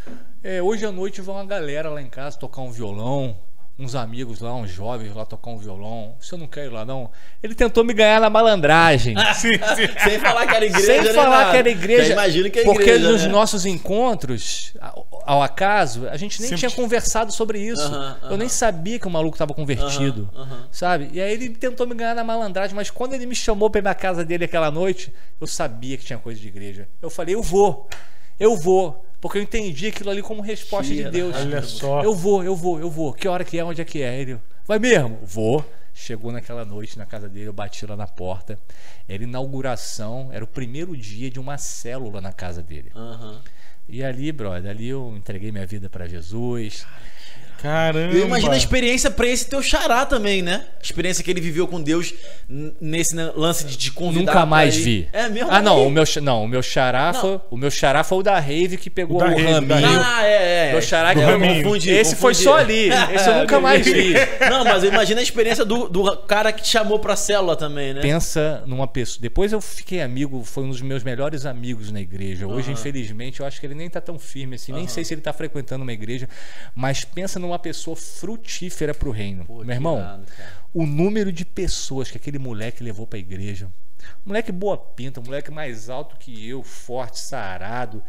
é, hoje à noite vai uma galera lá em casa tocar um violão, uns amigos lá, uns jovens lá tocar um violão. Você não quer ir lá, não? Ele tentou me ganhar na malandragem. sim, sim. Sem falar que era igreja. Sem falar nada. que era igreja. Já imagino que é porque igreja, nos né? nossos encontros, ao, ao acaso, a gente nem Sempre. tinha conversado sobre isso. Uh -huh, uh -huh. Eu nem sabia que o maluco estava convertido, uh -huh, uh -huh. sabe? E aí ele tentou me ganhar na malandragem, mas quando ele me chamou para ir na casa dele aquela noite, eu sabia que tinha coisa de igreja. Eu falei, eu vou, eu vou. Porque eu entendi aquilo ali como resposta de Deus. Olha só. Eu vou, eu vou, eu vou. Que hora que é? Onde é que é? Ele, vai mesmo? Vou. Chegou naquela noite na casa dele, eu bati lá na porta. Era inauguração, era o primeiro dia de uma célula na casa dele. Uhum. E ali, brother, ali eu entreguei minha vida para Jesus. Caramba! Eu imagino a experiência pra esse teu xará também, né? A experiência que ele viveu com Deus nesse lance de te convidar. Nunca mais vi. É mesmo? Ah, não, o meu, não, o meu xará não. foi, o meu xará foi o da rave que pegou o, o rave, raminho. Ah, é, é. Meu xará que eu confundi, confundi. Esse foi só ali. Esse eu nunca mais vi. Não, mas imagina a experiência do, do cara que te chamou pra célula também, né? Pensa numa pessoa. Depois eu fiquei amigo, foi um dos meus melhores amigos na igreja. Hoje, uhum. infelizmente, eu acho que ele nem tá tão firme assim, nem uhum. sei se ele tá frequentando uma igreja, mas pensa numa uma pessoa frutífera pro reino. Pô, Meu irmão, irado, o número de pessoas que aquele moleque levou pra igreja, moleque boa pinta, moleque mais alto que eu, forte, sarado,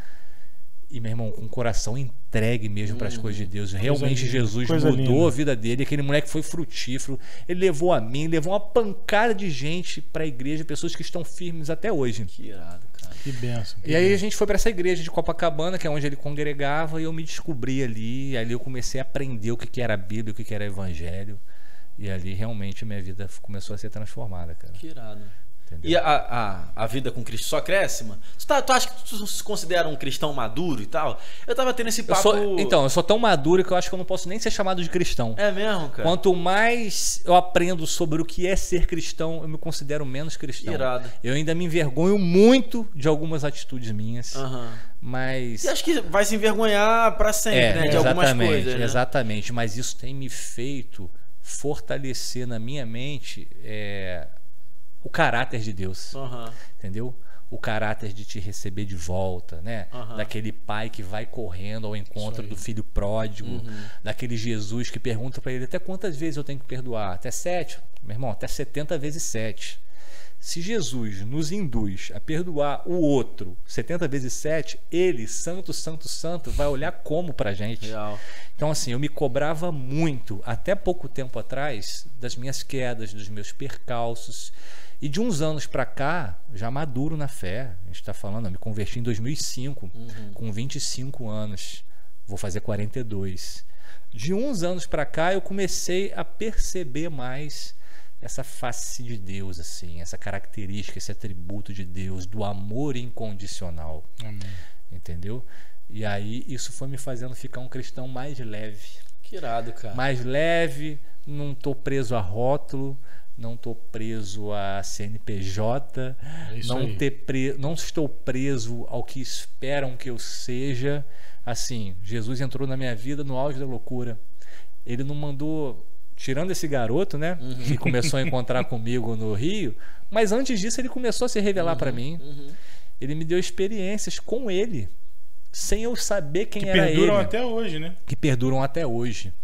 e, meu irmão, com o coração entregue mesmo para as coisas de Deus. Realmente linda, Jesus coisa mudou linda. a vida dele. Aquele moleque foi frutífero. Ele levou a mim, levou uma pancada de gente para a igreja, pessoas que estão firmes até hoje. Que irado, cara. Que benção. que E aí a benção. gente foi para essa igreja de Copacabana, que é onde ele congregava, e eu me descobri ali. E ali eu comecei a aprender o que que era a Bíblia, o que que era Evangelho. E ali realmente a minha vida começou a ser transformada, cara. Que irado. Entendeu? E a, a, a vida com Cristo só cresce, mano? Tu, tá, tu acha que tu se considera um cristão maduro e tal? Eu tava tendo esse Eu papo... sou, então, eu sou tão maduro que eu acho que eu não posso nem ser chamado de cristão. É mesmo, cara? Quanto mais eu aprendo sobre o que é ser cristão, eu me considero menos cristão. Irado. Eu ainda me envergonho muito de algumas atitudes minhas, Aham. mas... E acho que vai se envergonhar pra sempre, é, né? De algumas exatamente, coisas, né? exatamente. Mas isso tem me feito fortalecer na minha mente é, o caráter de Deus. Aham. Entendeu? O caráter de te receber de volta, né? Aham. Daquele pai que vai correndo ao encontro do filho pródigo, Uhum. daquele Jesus que pergunta para ele até quantas vezes eu tenho que perdoar? Até sete? Meu irmão, até setenta vezes sete. Se Jesus nos induz a perdoar o outro setenta vezes sete, ele, santo, santo, santo, vai olhar como pra gente. Real. Então, assim, eu me cobrava muito, até pouco tempo atrás, das minhas quedas, dos meus percalços. E de uns anos pra cá, já maduro na fé. A gente tá falando, eu me converti em dois mil e cinco, Uhum. com vinte e cinco anos. Vou fazer quarenta e dois. De uns anos pra cá, eu comecei a perceber mais essa face de Deus, assim, essa característica, esse atributo de Deus, do amor incondicional. Amém. Entendeu? E aí isso foi me fazendo ficar um cristão mais leve. Que irado, cara. Mais leve, não tô preso a rótulo, não tô preso a C N P J, É isso não, aí. ter pre... não estou preso ao que esperam que eu seja. Assim, Jesus entrou na minha vida no auge da loucura. Ele não mandou, tirando esse garoto, né, Uhum. que começou a encontrar comigo no Rio, mas antes disso ele começou a se revelar para mim. Uhum. Ele me deu experiências com ele, sem eu saber quem Que era perduram ele, até hoje, né? que perduram até hoje.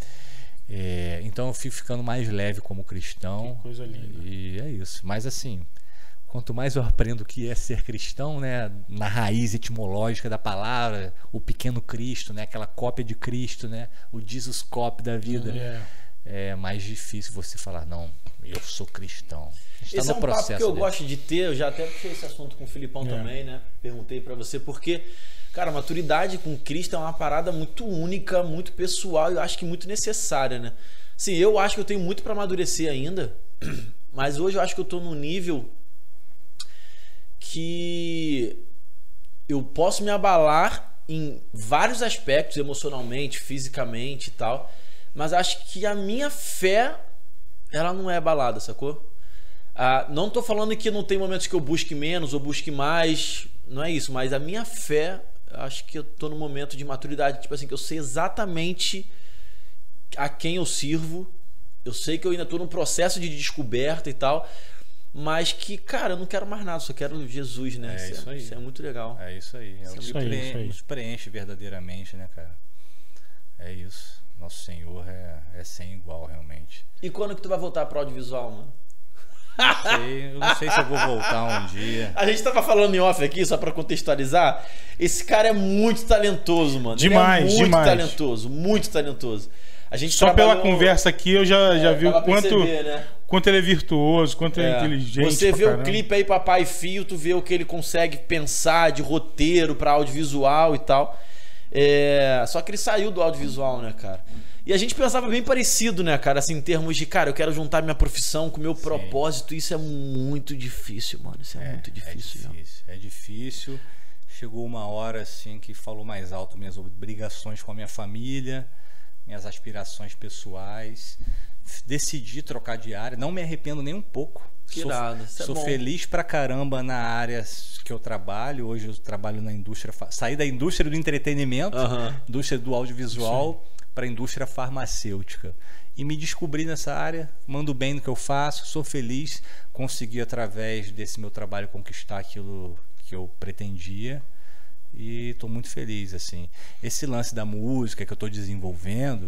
É, então eu fico ficando mais leve como cristão. Que coisa linda. E é isso. Mas assim, quanto mais eu aprendo o que é ser cristão, né, na raiz etimológica da palavra, o pequeno Cristo, né, aquela cópia de Cristo, né, o Jesus cop da vida, É. é mais difícil você falar, não, eu sou cristão. A gente tá Esse é no um papo processo que eu dele. gosto de ter, eu já até puxei esse assunto com o Filipão É. também, né? Perguntei pra você, porque, cara, maturidade com Cristo é uma parada muito única, muito pessoal e eu acho que muito necessária, né? Sim, eu acho que eu tenho muito pra amadurecer ainda, mas hoje eu acho que eu tô num nível que eu posso me abalar em vários aspectos, emocionalmente, fisicamente e tal, mas acho que a minha fé, ela não é abalada, sacou? Ah, não tô falando que não tem momentos que eu busque menos ou busque mais, não é isso, mas a minha fé, acho que eu tô num momento de maturidade, tipo assim, que eu sei exatamente a quem eu sirvo, eu sei que eu ainda tô num processo de descoberta e tal, mas que, cara, eu não quero mais nada, só quero Jesus, né? É isso aí. Isso é muito legal. É isso aí. É o que Isso aí, preen- isso aí. nos preenche verdadeiramente, né, cara? É isso. Nosso Senhor é, é sem igual, realmente. E quando que tu vai voltar pro audiovisual, mano? Não sei, eu não sei se eu vou voltar um dia. A gente tava falando em off aqui, só pra contextualizar. Esse cara é muito talentoso, mano. Demais, Ele é muito demais. talentoso, muito talentoso. A gente Só trabalhou- pela conversa aqui eu já, já É, vi dá o pra quanto, perceber, né? quanto ele é virtuoso, quanto ele é É. inteligente. Você pra vê o caramba. clipe aí, Papai e Fio, tu vê o que ele consegue pensar de roteiro pra audiovisual e tal. É, só que ele saiu do audiovisual, né, cara? E a gente pensava bem parecido, né, cara? Assim, em termos de, cara, eu quero juntar minha profissão com o meu propósito. Isso é muito difícil, mano. Isso é, muito difícil. É né? difícil, é difícil. Chegou uma hora assim que falou mais alto minhas obrigações com a minha família, minhas aspirações pessoais. Decidi trocar de área, não me arrependo nem um pouco. Que Sou, irado, isso é sou bom. feliz pra caramba na área que eu trabalho. Hoje eu trabalho na indústria, fa- saí da indústria do entretenimento, Aham. indústria do audiovisual, para a indústria farmacêutica. E me descobri nessa área, mando bem no que eu faço, sou feliz, consegui através desse meu trabalho conquistar aquilo que eu pretendia e estou muito feliz assim. Esse lance da música que eu estou desenvolvendo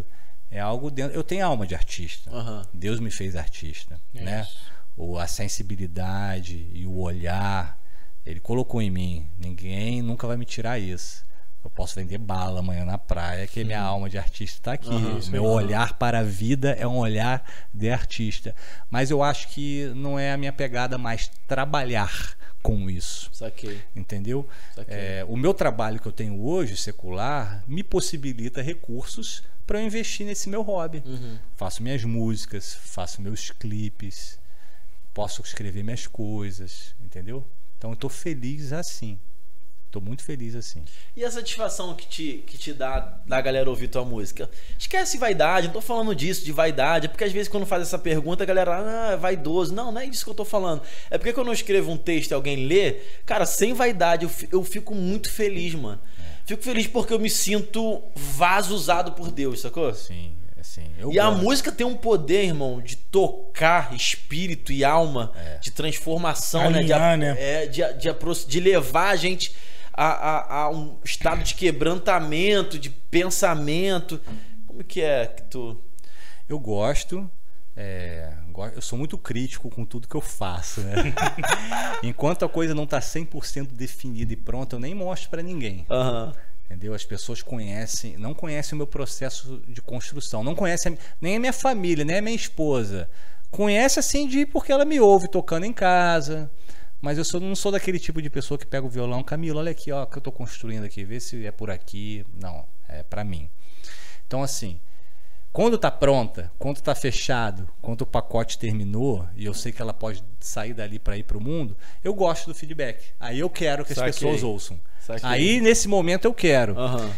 É algo dentro. Eu tenho alma de artista. Aham. Deus me fez artista, É né? isso. Ou a sensibilidade e o olhar, ele colocou em mim. Ninguém nunca vai me tirar isso. Eu posso vender bala amanhã na praia, que minha alma de artista está aqui. Aham, Meu sim. olhar para a vida é um olhar de artista. Mas eu acho que não é a minha pegada mais trabalhar com isso. Saquei. Entendeu? Saquei. É, o meu trabalho que eu tenho hoje, secular, me possibilita recursos para eu investir nesse meu hobby. Uhum. Faço minhas músicas, faço meus clipes, posso escrever minhas coisas, entendeu? Então eu tô feliz assim. Tô muito feliz assim. E a satisfação que te, que te dá da galera ouvir tua música? Esquece vaidade, não tô falando disso, de vaidade. É porque às vezes quando faz essa pergunta, a galera, ah, é vaidoso. Não, não é disso que eu tô falando. É porque quando eu escrevo um texto e alguém lê, cara, sem vaidade, eu, fi- eu fico muito feliz, mano. Fico feliz porque eu me sinto vaso usado por Deus, sacou? Sim, assim. Eu E a gosto. música tem um poder, irmão, de tocar espírito e alma, É. de transformação, né? De, Alinhar, a- né? é, de, a- de, apro- de levar a gente a, a, a um estado de quebrantamento, de pensamento. Como que é que tu... Eu gosto. é, go- eu sou muito crítico com tudo que eu faço, né? Enquanto a coisa não tá cem por cento definida e pronta, eu nem mostro para ninguém. Aham. Entendeu? As pessoas conhecem, não conhecem o meu processo de construção, não conhecem a- nem a minha família, nem a minha esposa. Conhece assim de porque ela me ouve tocando em casa. Mas eu sou- não sou daquele tipo de pessoa que pega o violão, Camilo, olha aqui, ó, que eu tô construindo aqui, vê se é por aqui. Não, é pra mim. Então assim, quando tá pronta, quando tá fechado, quando o pacote terminou e eu sei que ela pode sair dali para ir pro mundo, eu gosto do feedback. Aí eu quero que as Saquei. pessoas ouçam. Saquei. Aí nesse momento eu quero. Aham.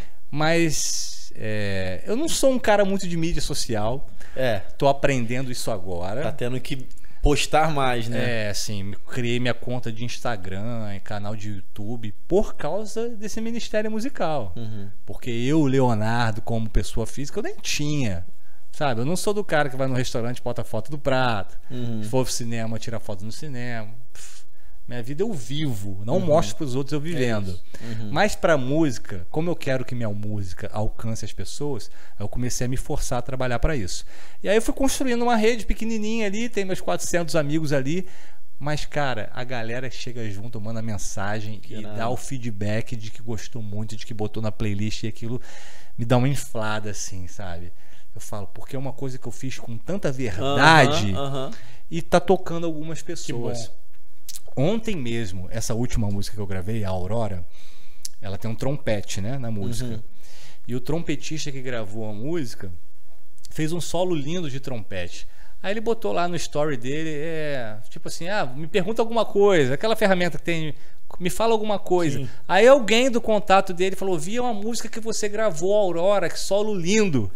Mas é, eu não sou um cara muito de mídia social. É, Tô aprendendo isso agora. tá tendo que postar mais, né? É, assim, me- criei minha conta de Instagram, e canal de YouTube por causa desse ministério musical. Uhum. Porque eu, Leonardo, como pessoa física, eu nem tinha. Sabe? Eu não sou do cara que vai no restaurante e bota foto do prato. Uhum. Se for pro cinema, tira foto no cinema. Pff, minha vida eu vivo, não mostro pros outros eu vivendo. Uhum. Mas pra música, como eu quero que minha música alcance as pessoas, eu comecei a me forçar a trabalhar pra isso. E aí eu fui construindo uma rede pequenininha ali, tem meus quatrocentos amigos ali, mas cara, a galera chega junto, manda mensagem Que e irado. dá o feedback de que gostou muito, de que botou na playlist e aquilo me dá uma inflada assim, sabe? Eu falo, porque é uma coisa que eu fiz com tanta verdade Aham, aham. e tá tocando algumas pessoas. bom. Ontem mesmo, essa última música que eu gravei, a Aurora, ela tem um trompete, né, na música. Uhum. E o trompetista que gravou a música fez um solo lindo de trompete. Aí ele botou lá no story dele, é, tipo assim, ah, me pergunta alguma coisa, aquela ferramenta que tem, me fala alguma coisa. Sim. Aí alguém do contato dele falou, vi uma música que você gravou, Aurora, que solo lindo.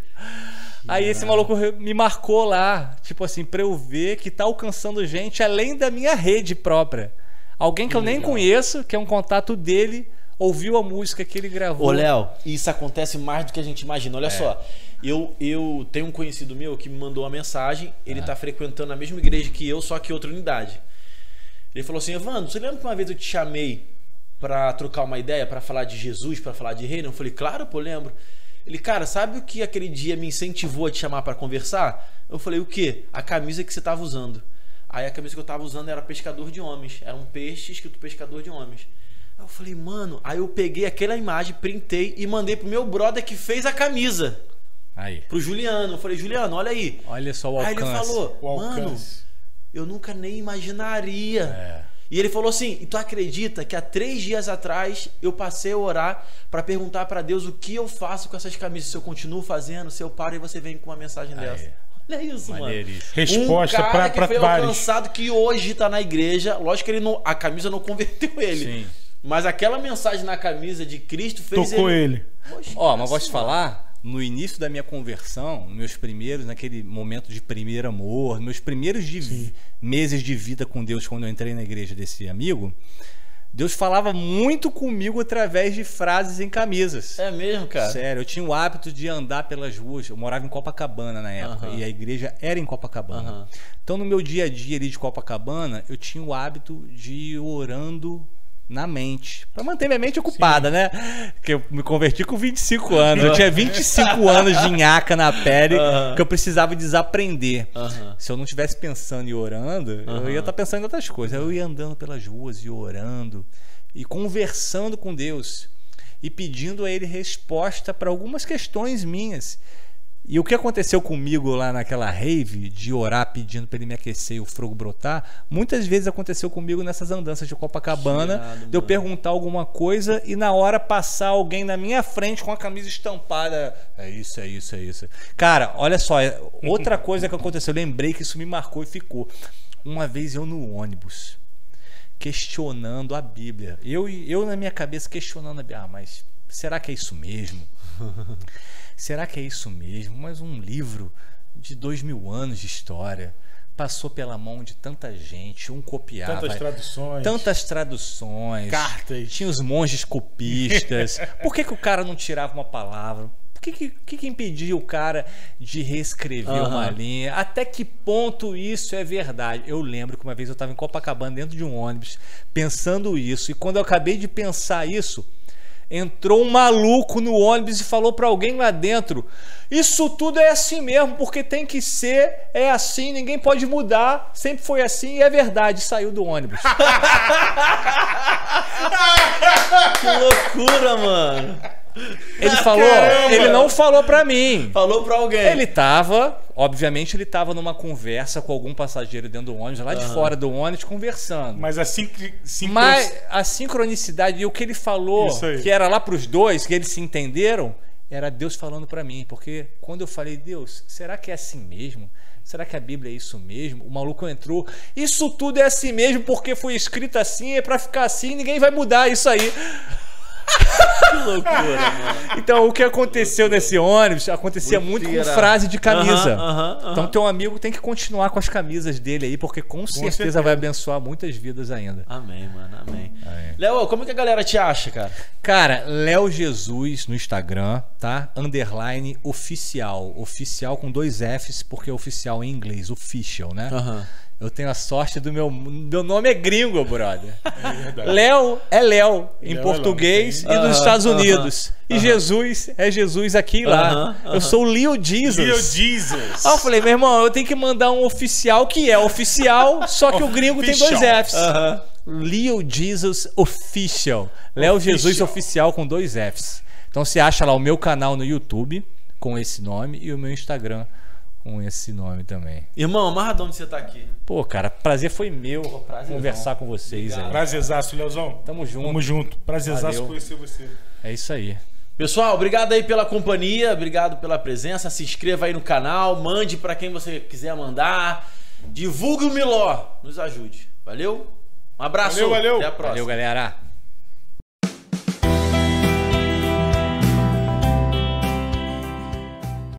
Aí esse maluco re- me marcou lá, tipo assim, pra eu ver que tá alcançando gente além da minha rede própria. Alguém que eu nem conheço, que é um contato dele, ouviu a música que ele gravou. Ô, Léo, isso acontece mais do que a gente imagina. Olha É. só, eu, eu tenho um conhecido meu que me mandou uma mensagem. Ele tá frequentando a mesma igreja que eu, só que outra unidade. Ele falou assim: Evandro, você lembra que uma vez eu te chamei pra trocar uma ideia, pra falar de Jesus, pra falar de reino? Eu falei, claro, pô, lembro. Ele, cara, sabe o que aquele dia me incentivou a te chamar pra conversar? Eu falei, o quê? A camisa que você tava usando. Aí a camisa que eu tava usando era pescador de homens. Era um peixe escrito pescador de homens. Aí eu falei, mano, aí eu peguei aquela imagem, printei e mandei pro meu brother que fez a camisa. Aí, Pro Juliano. Eu falei, Juliano, olha aí. olha só o Aí alcance. ele falou, O mano, alcance. eu nunca nem imaginaria. É. E ele falou assim, e tu acredita que há três dias atrás eu passei a orar pra perguntar pra Deus o que eu faço com essas camisas, se eu continuo fazendo, se eu paro e você vem com uma mensagem Aí. dessa. Olha isso, mano. Maneiríssimo. Resposta um cara pra, que pra foi vários. alcançado que hoje tá na igreja. Lógico que ele não, a camisa não converteu ele. Sim. Mas aquela mensagem na camisa de Cristo fez Tocou ele. ele. Poxa, Ó, mas vou te assim, falar, no início da minha conversão, meus primeiros, naquele momento de primeiro amor, meus primeiros de vi- meses de vida com Deus, quando eu entrei na igreja desse amigo, Deus falava muito comigo através de frases em camisas. É mesmo, cara? Sério, eu tinha o hábito de andar pelas ruas. Eu morava em Copacabana na época, Aham. e a igreja era em Copacabana. Aham. Então, no meu dia a dia ali de Copacabana, eu tinha o hábito de ir orando na mente. Pra manter minha mente ocupada, Sim. né? Porque eu me converti com vinte e cinco anos. Eu tinha vinte e cinco anos de nhaca na pele uh-huh. que eu precisava desaprender. Uh-huh. Se eu não estivesse pensando e orando, uh-huh. eu ia estar pensando em outras coisas. Eu ia andando pelas ruas e orando e conversando com Deus e pedindo a Ele resposta para algumas questões minhas. E o que aconteceu comigo lá naquela rave, de orar pedindo para ele me aquecer e o fogo brotar, muitas vezes aconteceu comigo nessas andanças de Copacabana, Tirado, de eu perguntar alguma coisa e na hora passar alguém na minha frente com a camisa estampada. É isso, é isso, é isso. Cara, olha só, outra coisa que aconteceu, eu lembrei que isso me marcou e ficou. Uma vez eu no ônibus, questionando a Bíblia. Eu, eu na minha cabeça questionando a Bíblia. Ah, mas será que é isso mesmo? Será que é isso mesmo? Mas um livro de dois mil anos de história passou pela mão de tanta gente, um copiava. Tantas traduções. Tantas traduções. Cartas. Tinha os monges copistas. Por que, que o cara não tirava uma palavra? Por que, que, que, que impedia o cara de reescrever uhum. uma linha? Até que ponto isso é verdade? Eu lembro que uma vez eu estava em Copacabana dentro de um ônibus pensando isso. E quando eu acabei de pensar isso, entrou um maluco no ônibus e falou para alguém lá dentro: isso tudo é assim mesmo, porque tem que ser, é assim, ninguém pode mudar, sempre foi assim e é verdade. Saiu do ônibus. Que loucura, mano. Ele falou, Caramba. ele não falou pra mim. Falou pra alguém. Ele tava, obviamente ele tava numa conversa com algum passageiro dentro do ônibus, lá de uhum. fora do ônibus, conversando. Mas a, sincro... Mas a sincronicidade e o que ele falou, que era lá pros dois, que eles se entenderam, era Deus falando pra mim. Porque quando eu falei, Deus, será que é assim mesmo? Será que a Bíblia é isso mesmo? O maluco entrou, isso tudo é assim mesmo porque foi escrito assim, é pra ficar assim, ninguém vai mudar isso aí. Que loucura, mano. Então, o que aconteceu nesse ônibus acontecia muito, muito com frase de camisa. Uh-huh, uh-huh, uh-huh. Então, teu amigo tem que continuar com as camisas dele aí, porque com, com certeza, certeza vai abençoar muitas vidas ainda. Amém, mano, amém. amém. Léo, como que a galera te acha, cara? Cara, Léo Jesus no Instagram, tá? Underline oficial. Oficial com dois Fs, porque é oficial em inglês, official, né? Aham. Uh-huh. Eu tenho a sorte do meu... Meu nome é gringo, brother. É Léo é Léo, em Léo português é e nos uh-huh, Estados Unidos. Uh-huh, e uh-huh. Jesus é Jesus aqui e lá. Uh-huh, uh-huh. Eu sou o Leo Jesus. Leo Jesus. Aí eu falei, meu irmão, eu tenho que mandar um oficial que é oficial, só que o gringo tem dois Fs. Uh-huh. Leo Jesus Official. Léo Jesus Oficial com dois Fs. Então você acha lá o meu canal no YouTube com esse nome e o meu Instagram com esse nome também. Irmão, amarradão de você estar aqui. Pô, cara, prazer foi meu Pô, conversar com vocês. Aí. Prazerzaço, Leozão. Tamo junto. Tamo junto. Prazerzaço conhecer você. É isso aí. Pessoal, obrigado aí pela companhia, obrigado pela presença. Se inscreva aí no canal, mande pra quem você quiser mandar. Divulgue o Miló, nos ajude. Valeu? Um abraço. Valeu, valeu. Até a próxima. Valeu, galera.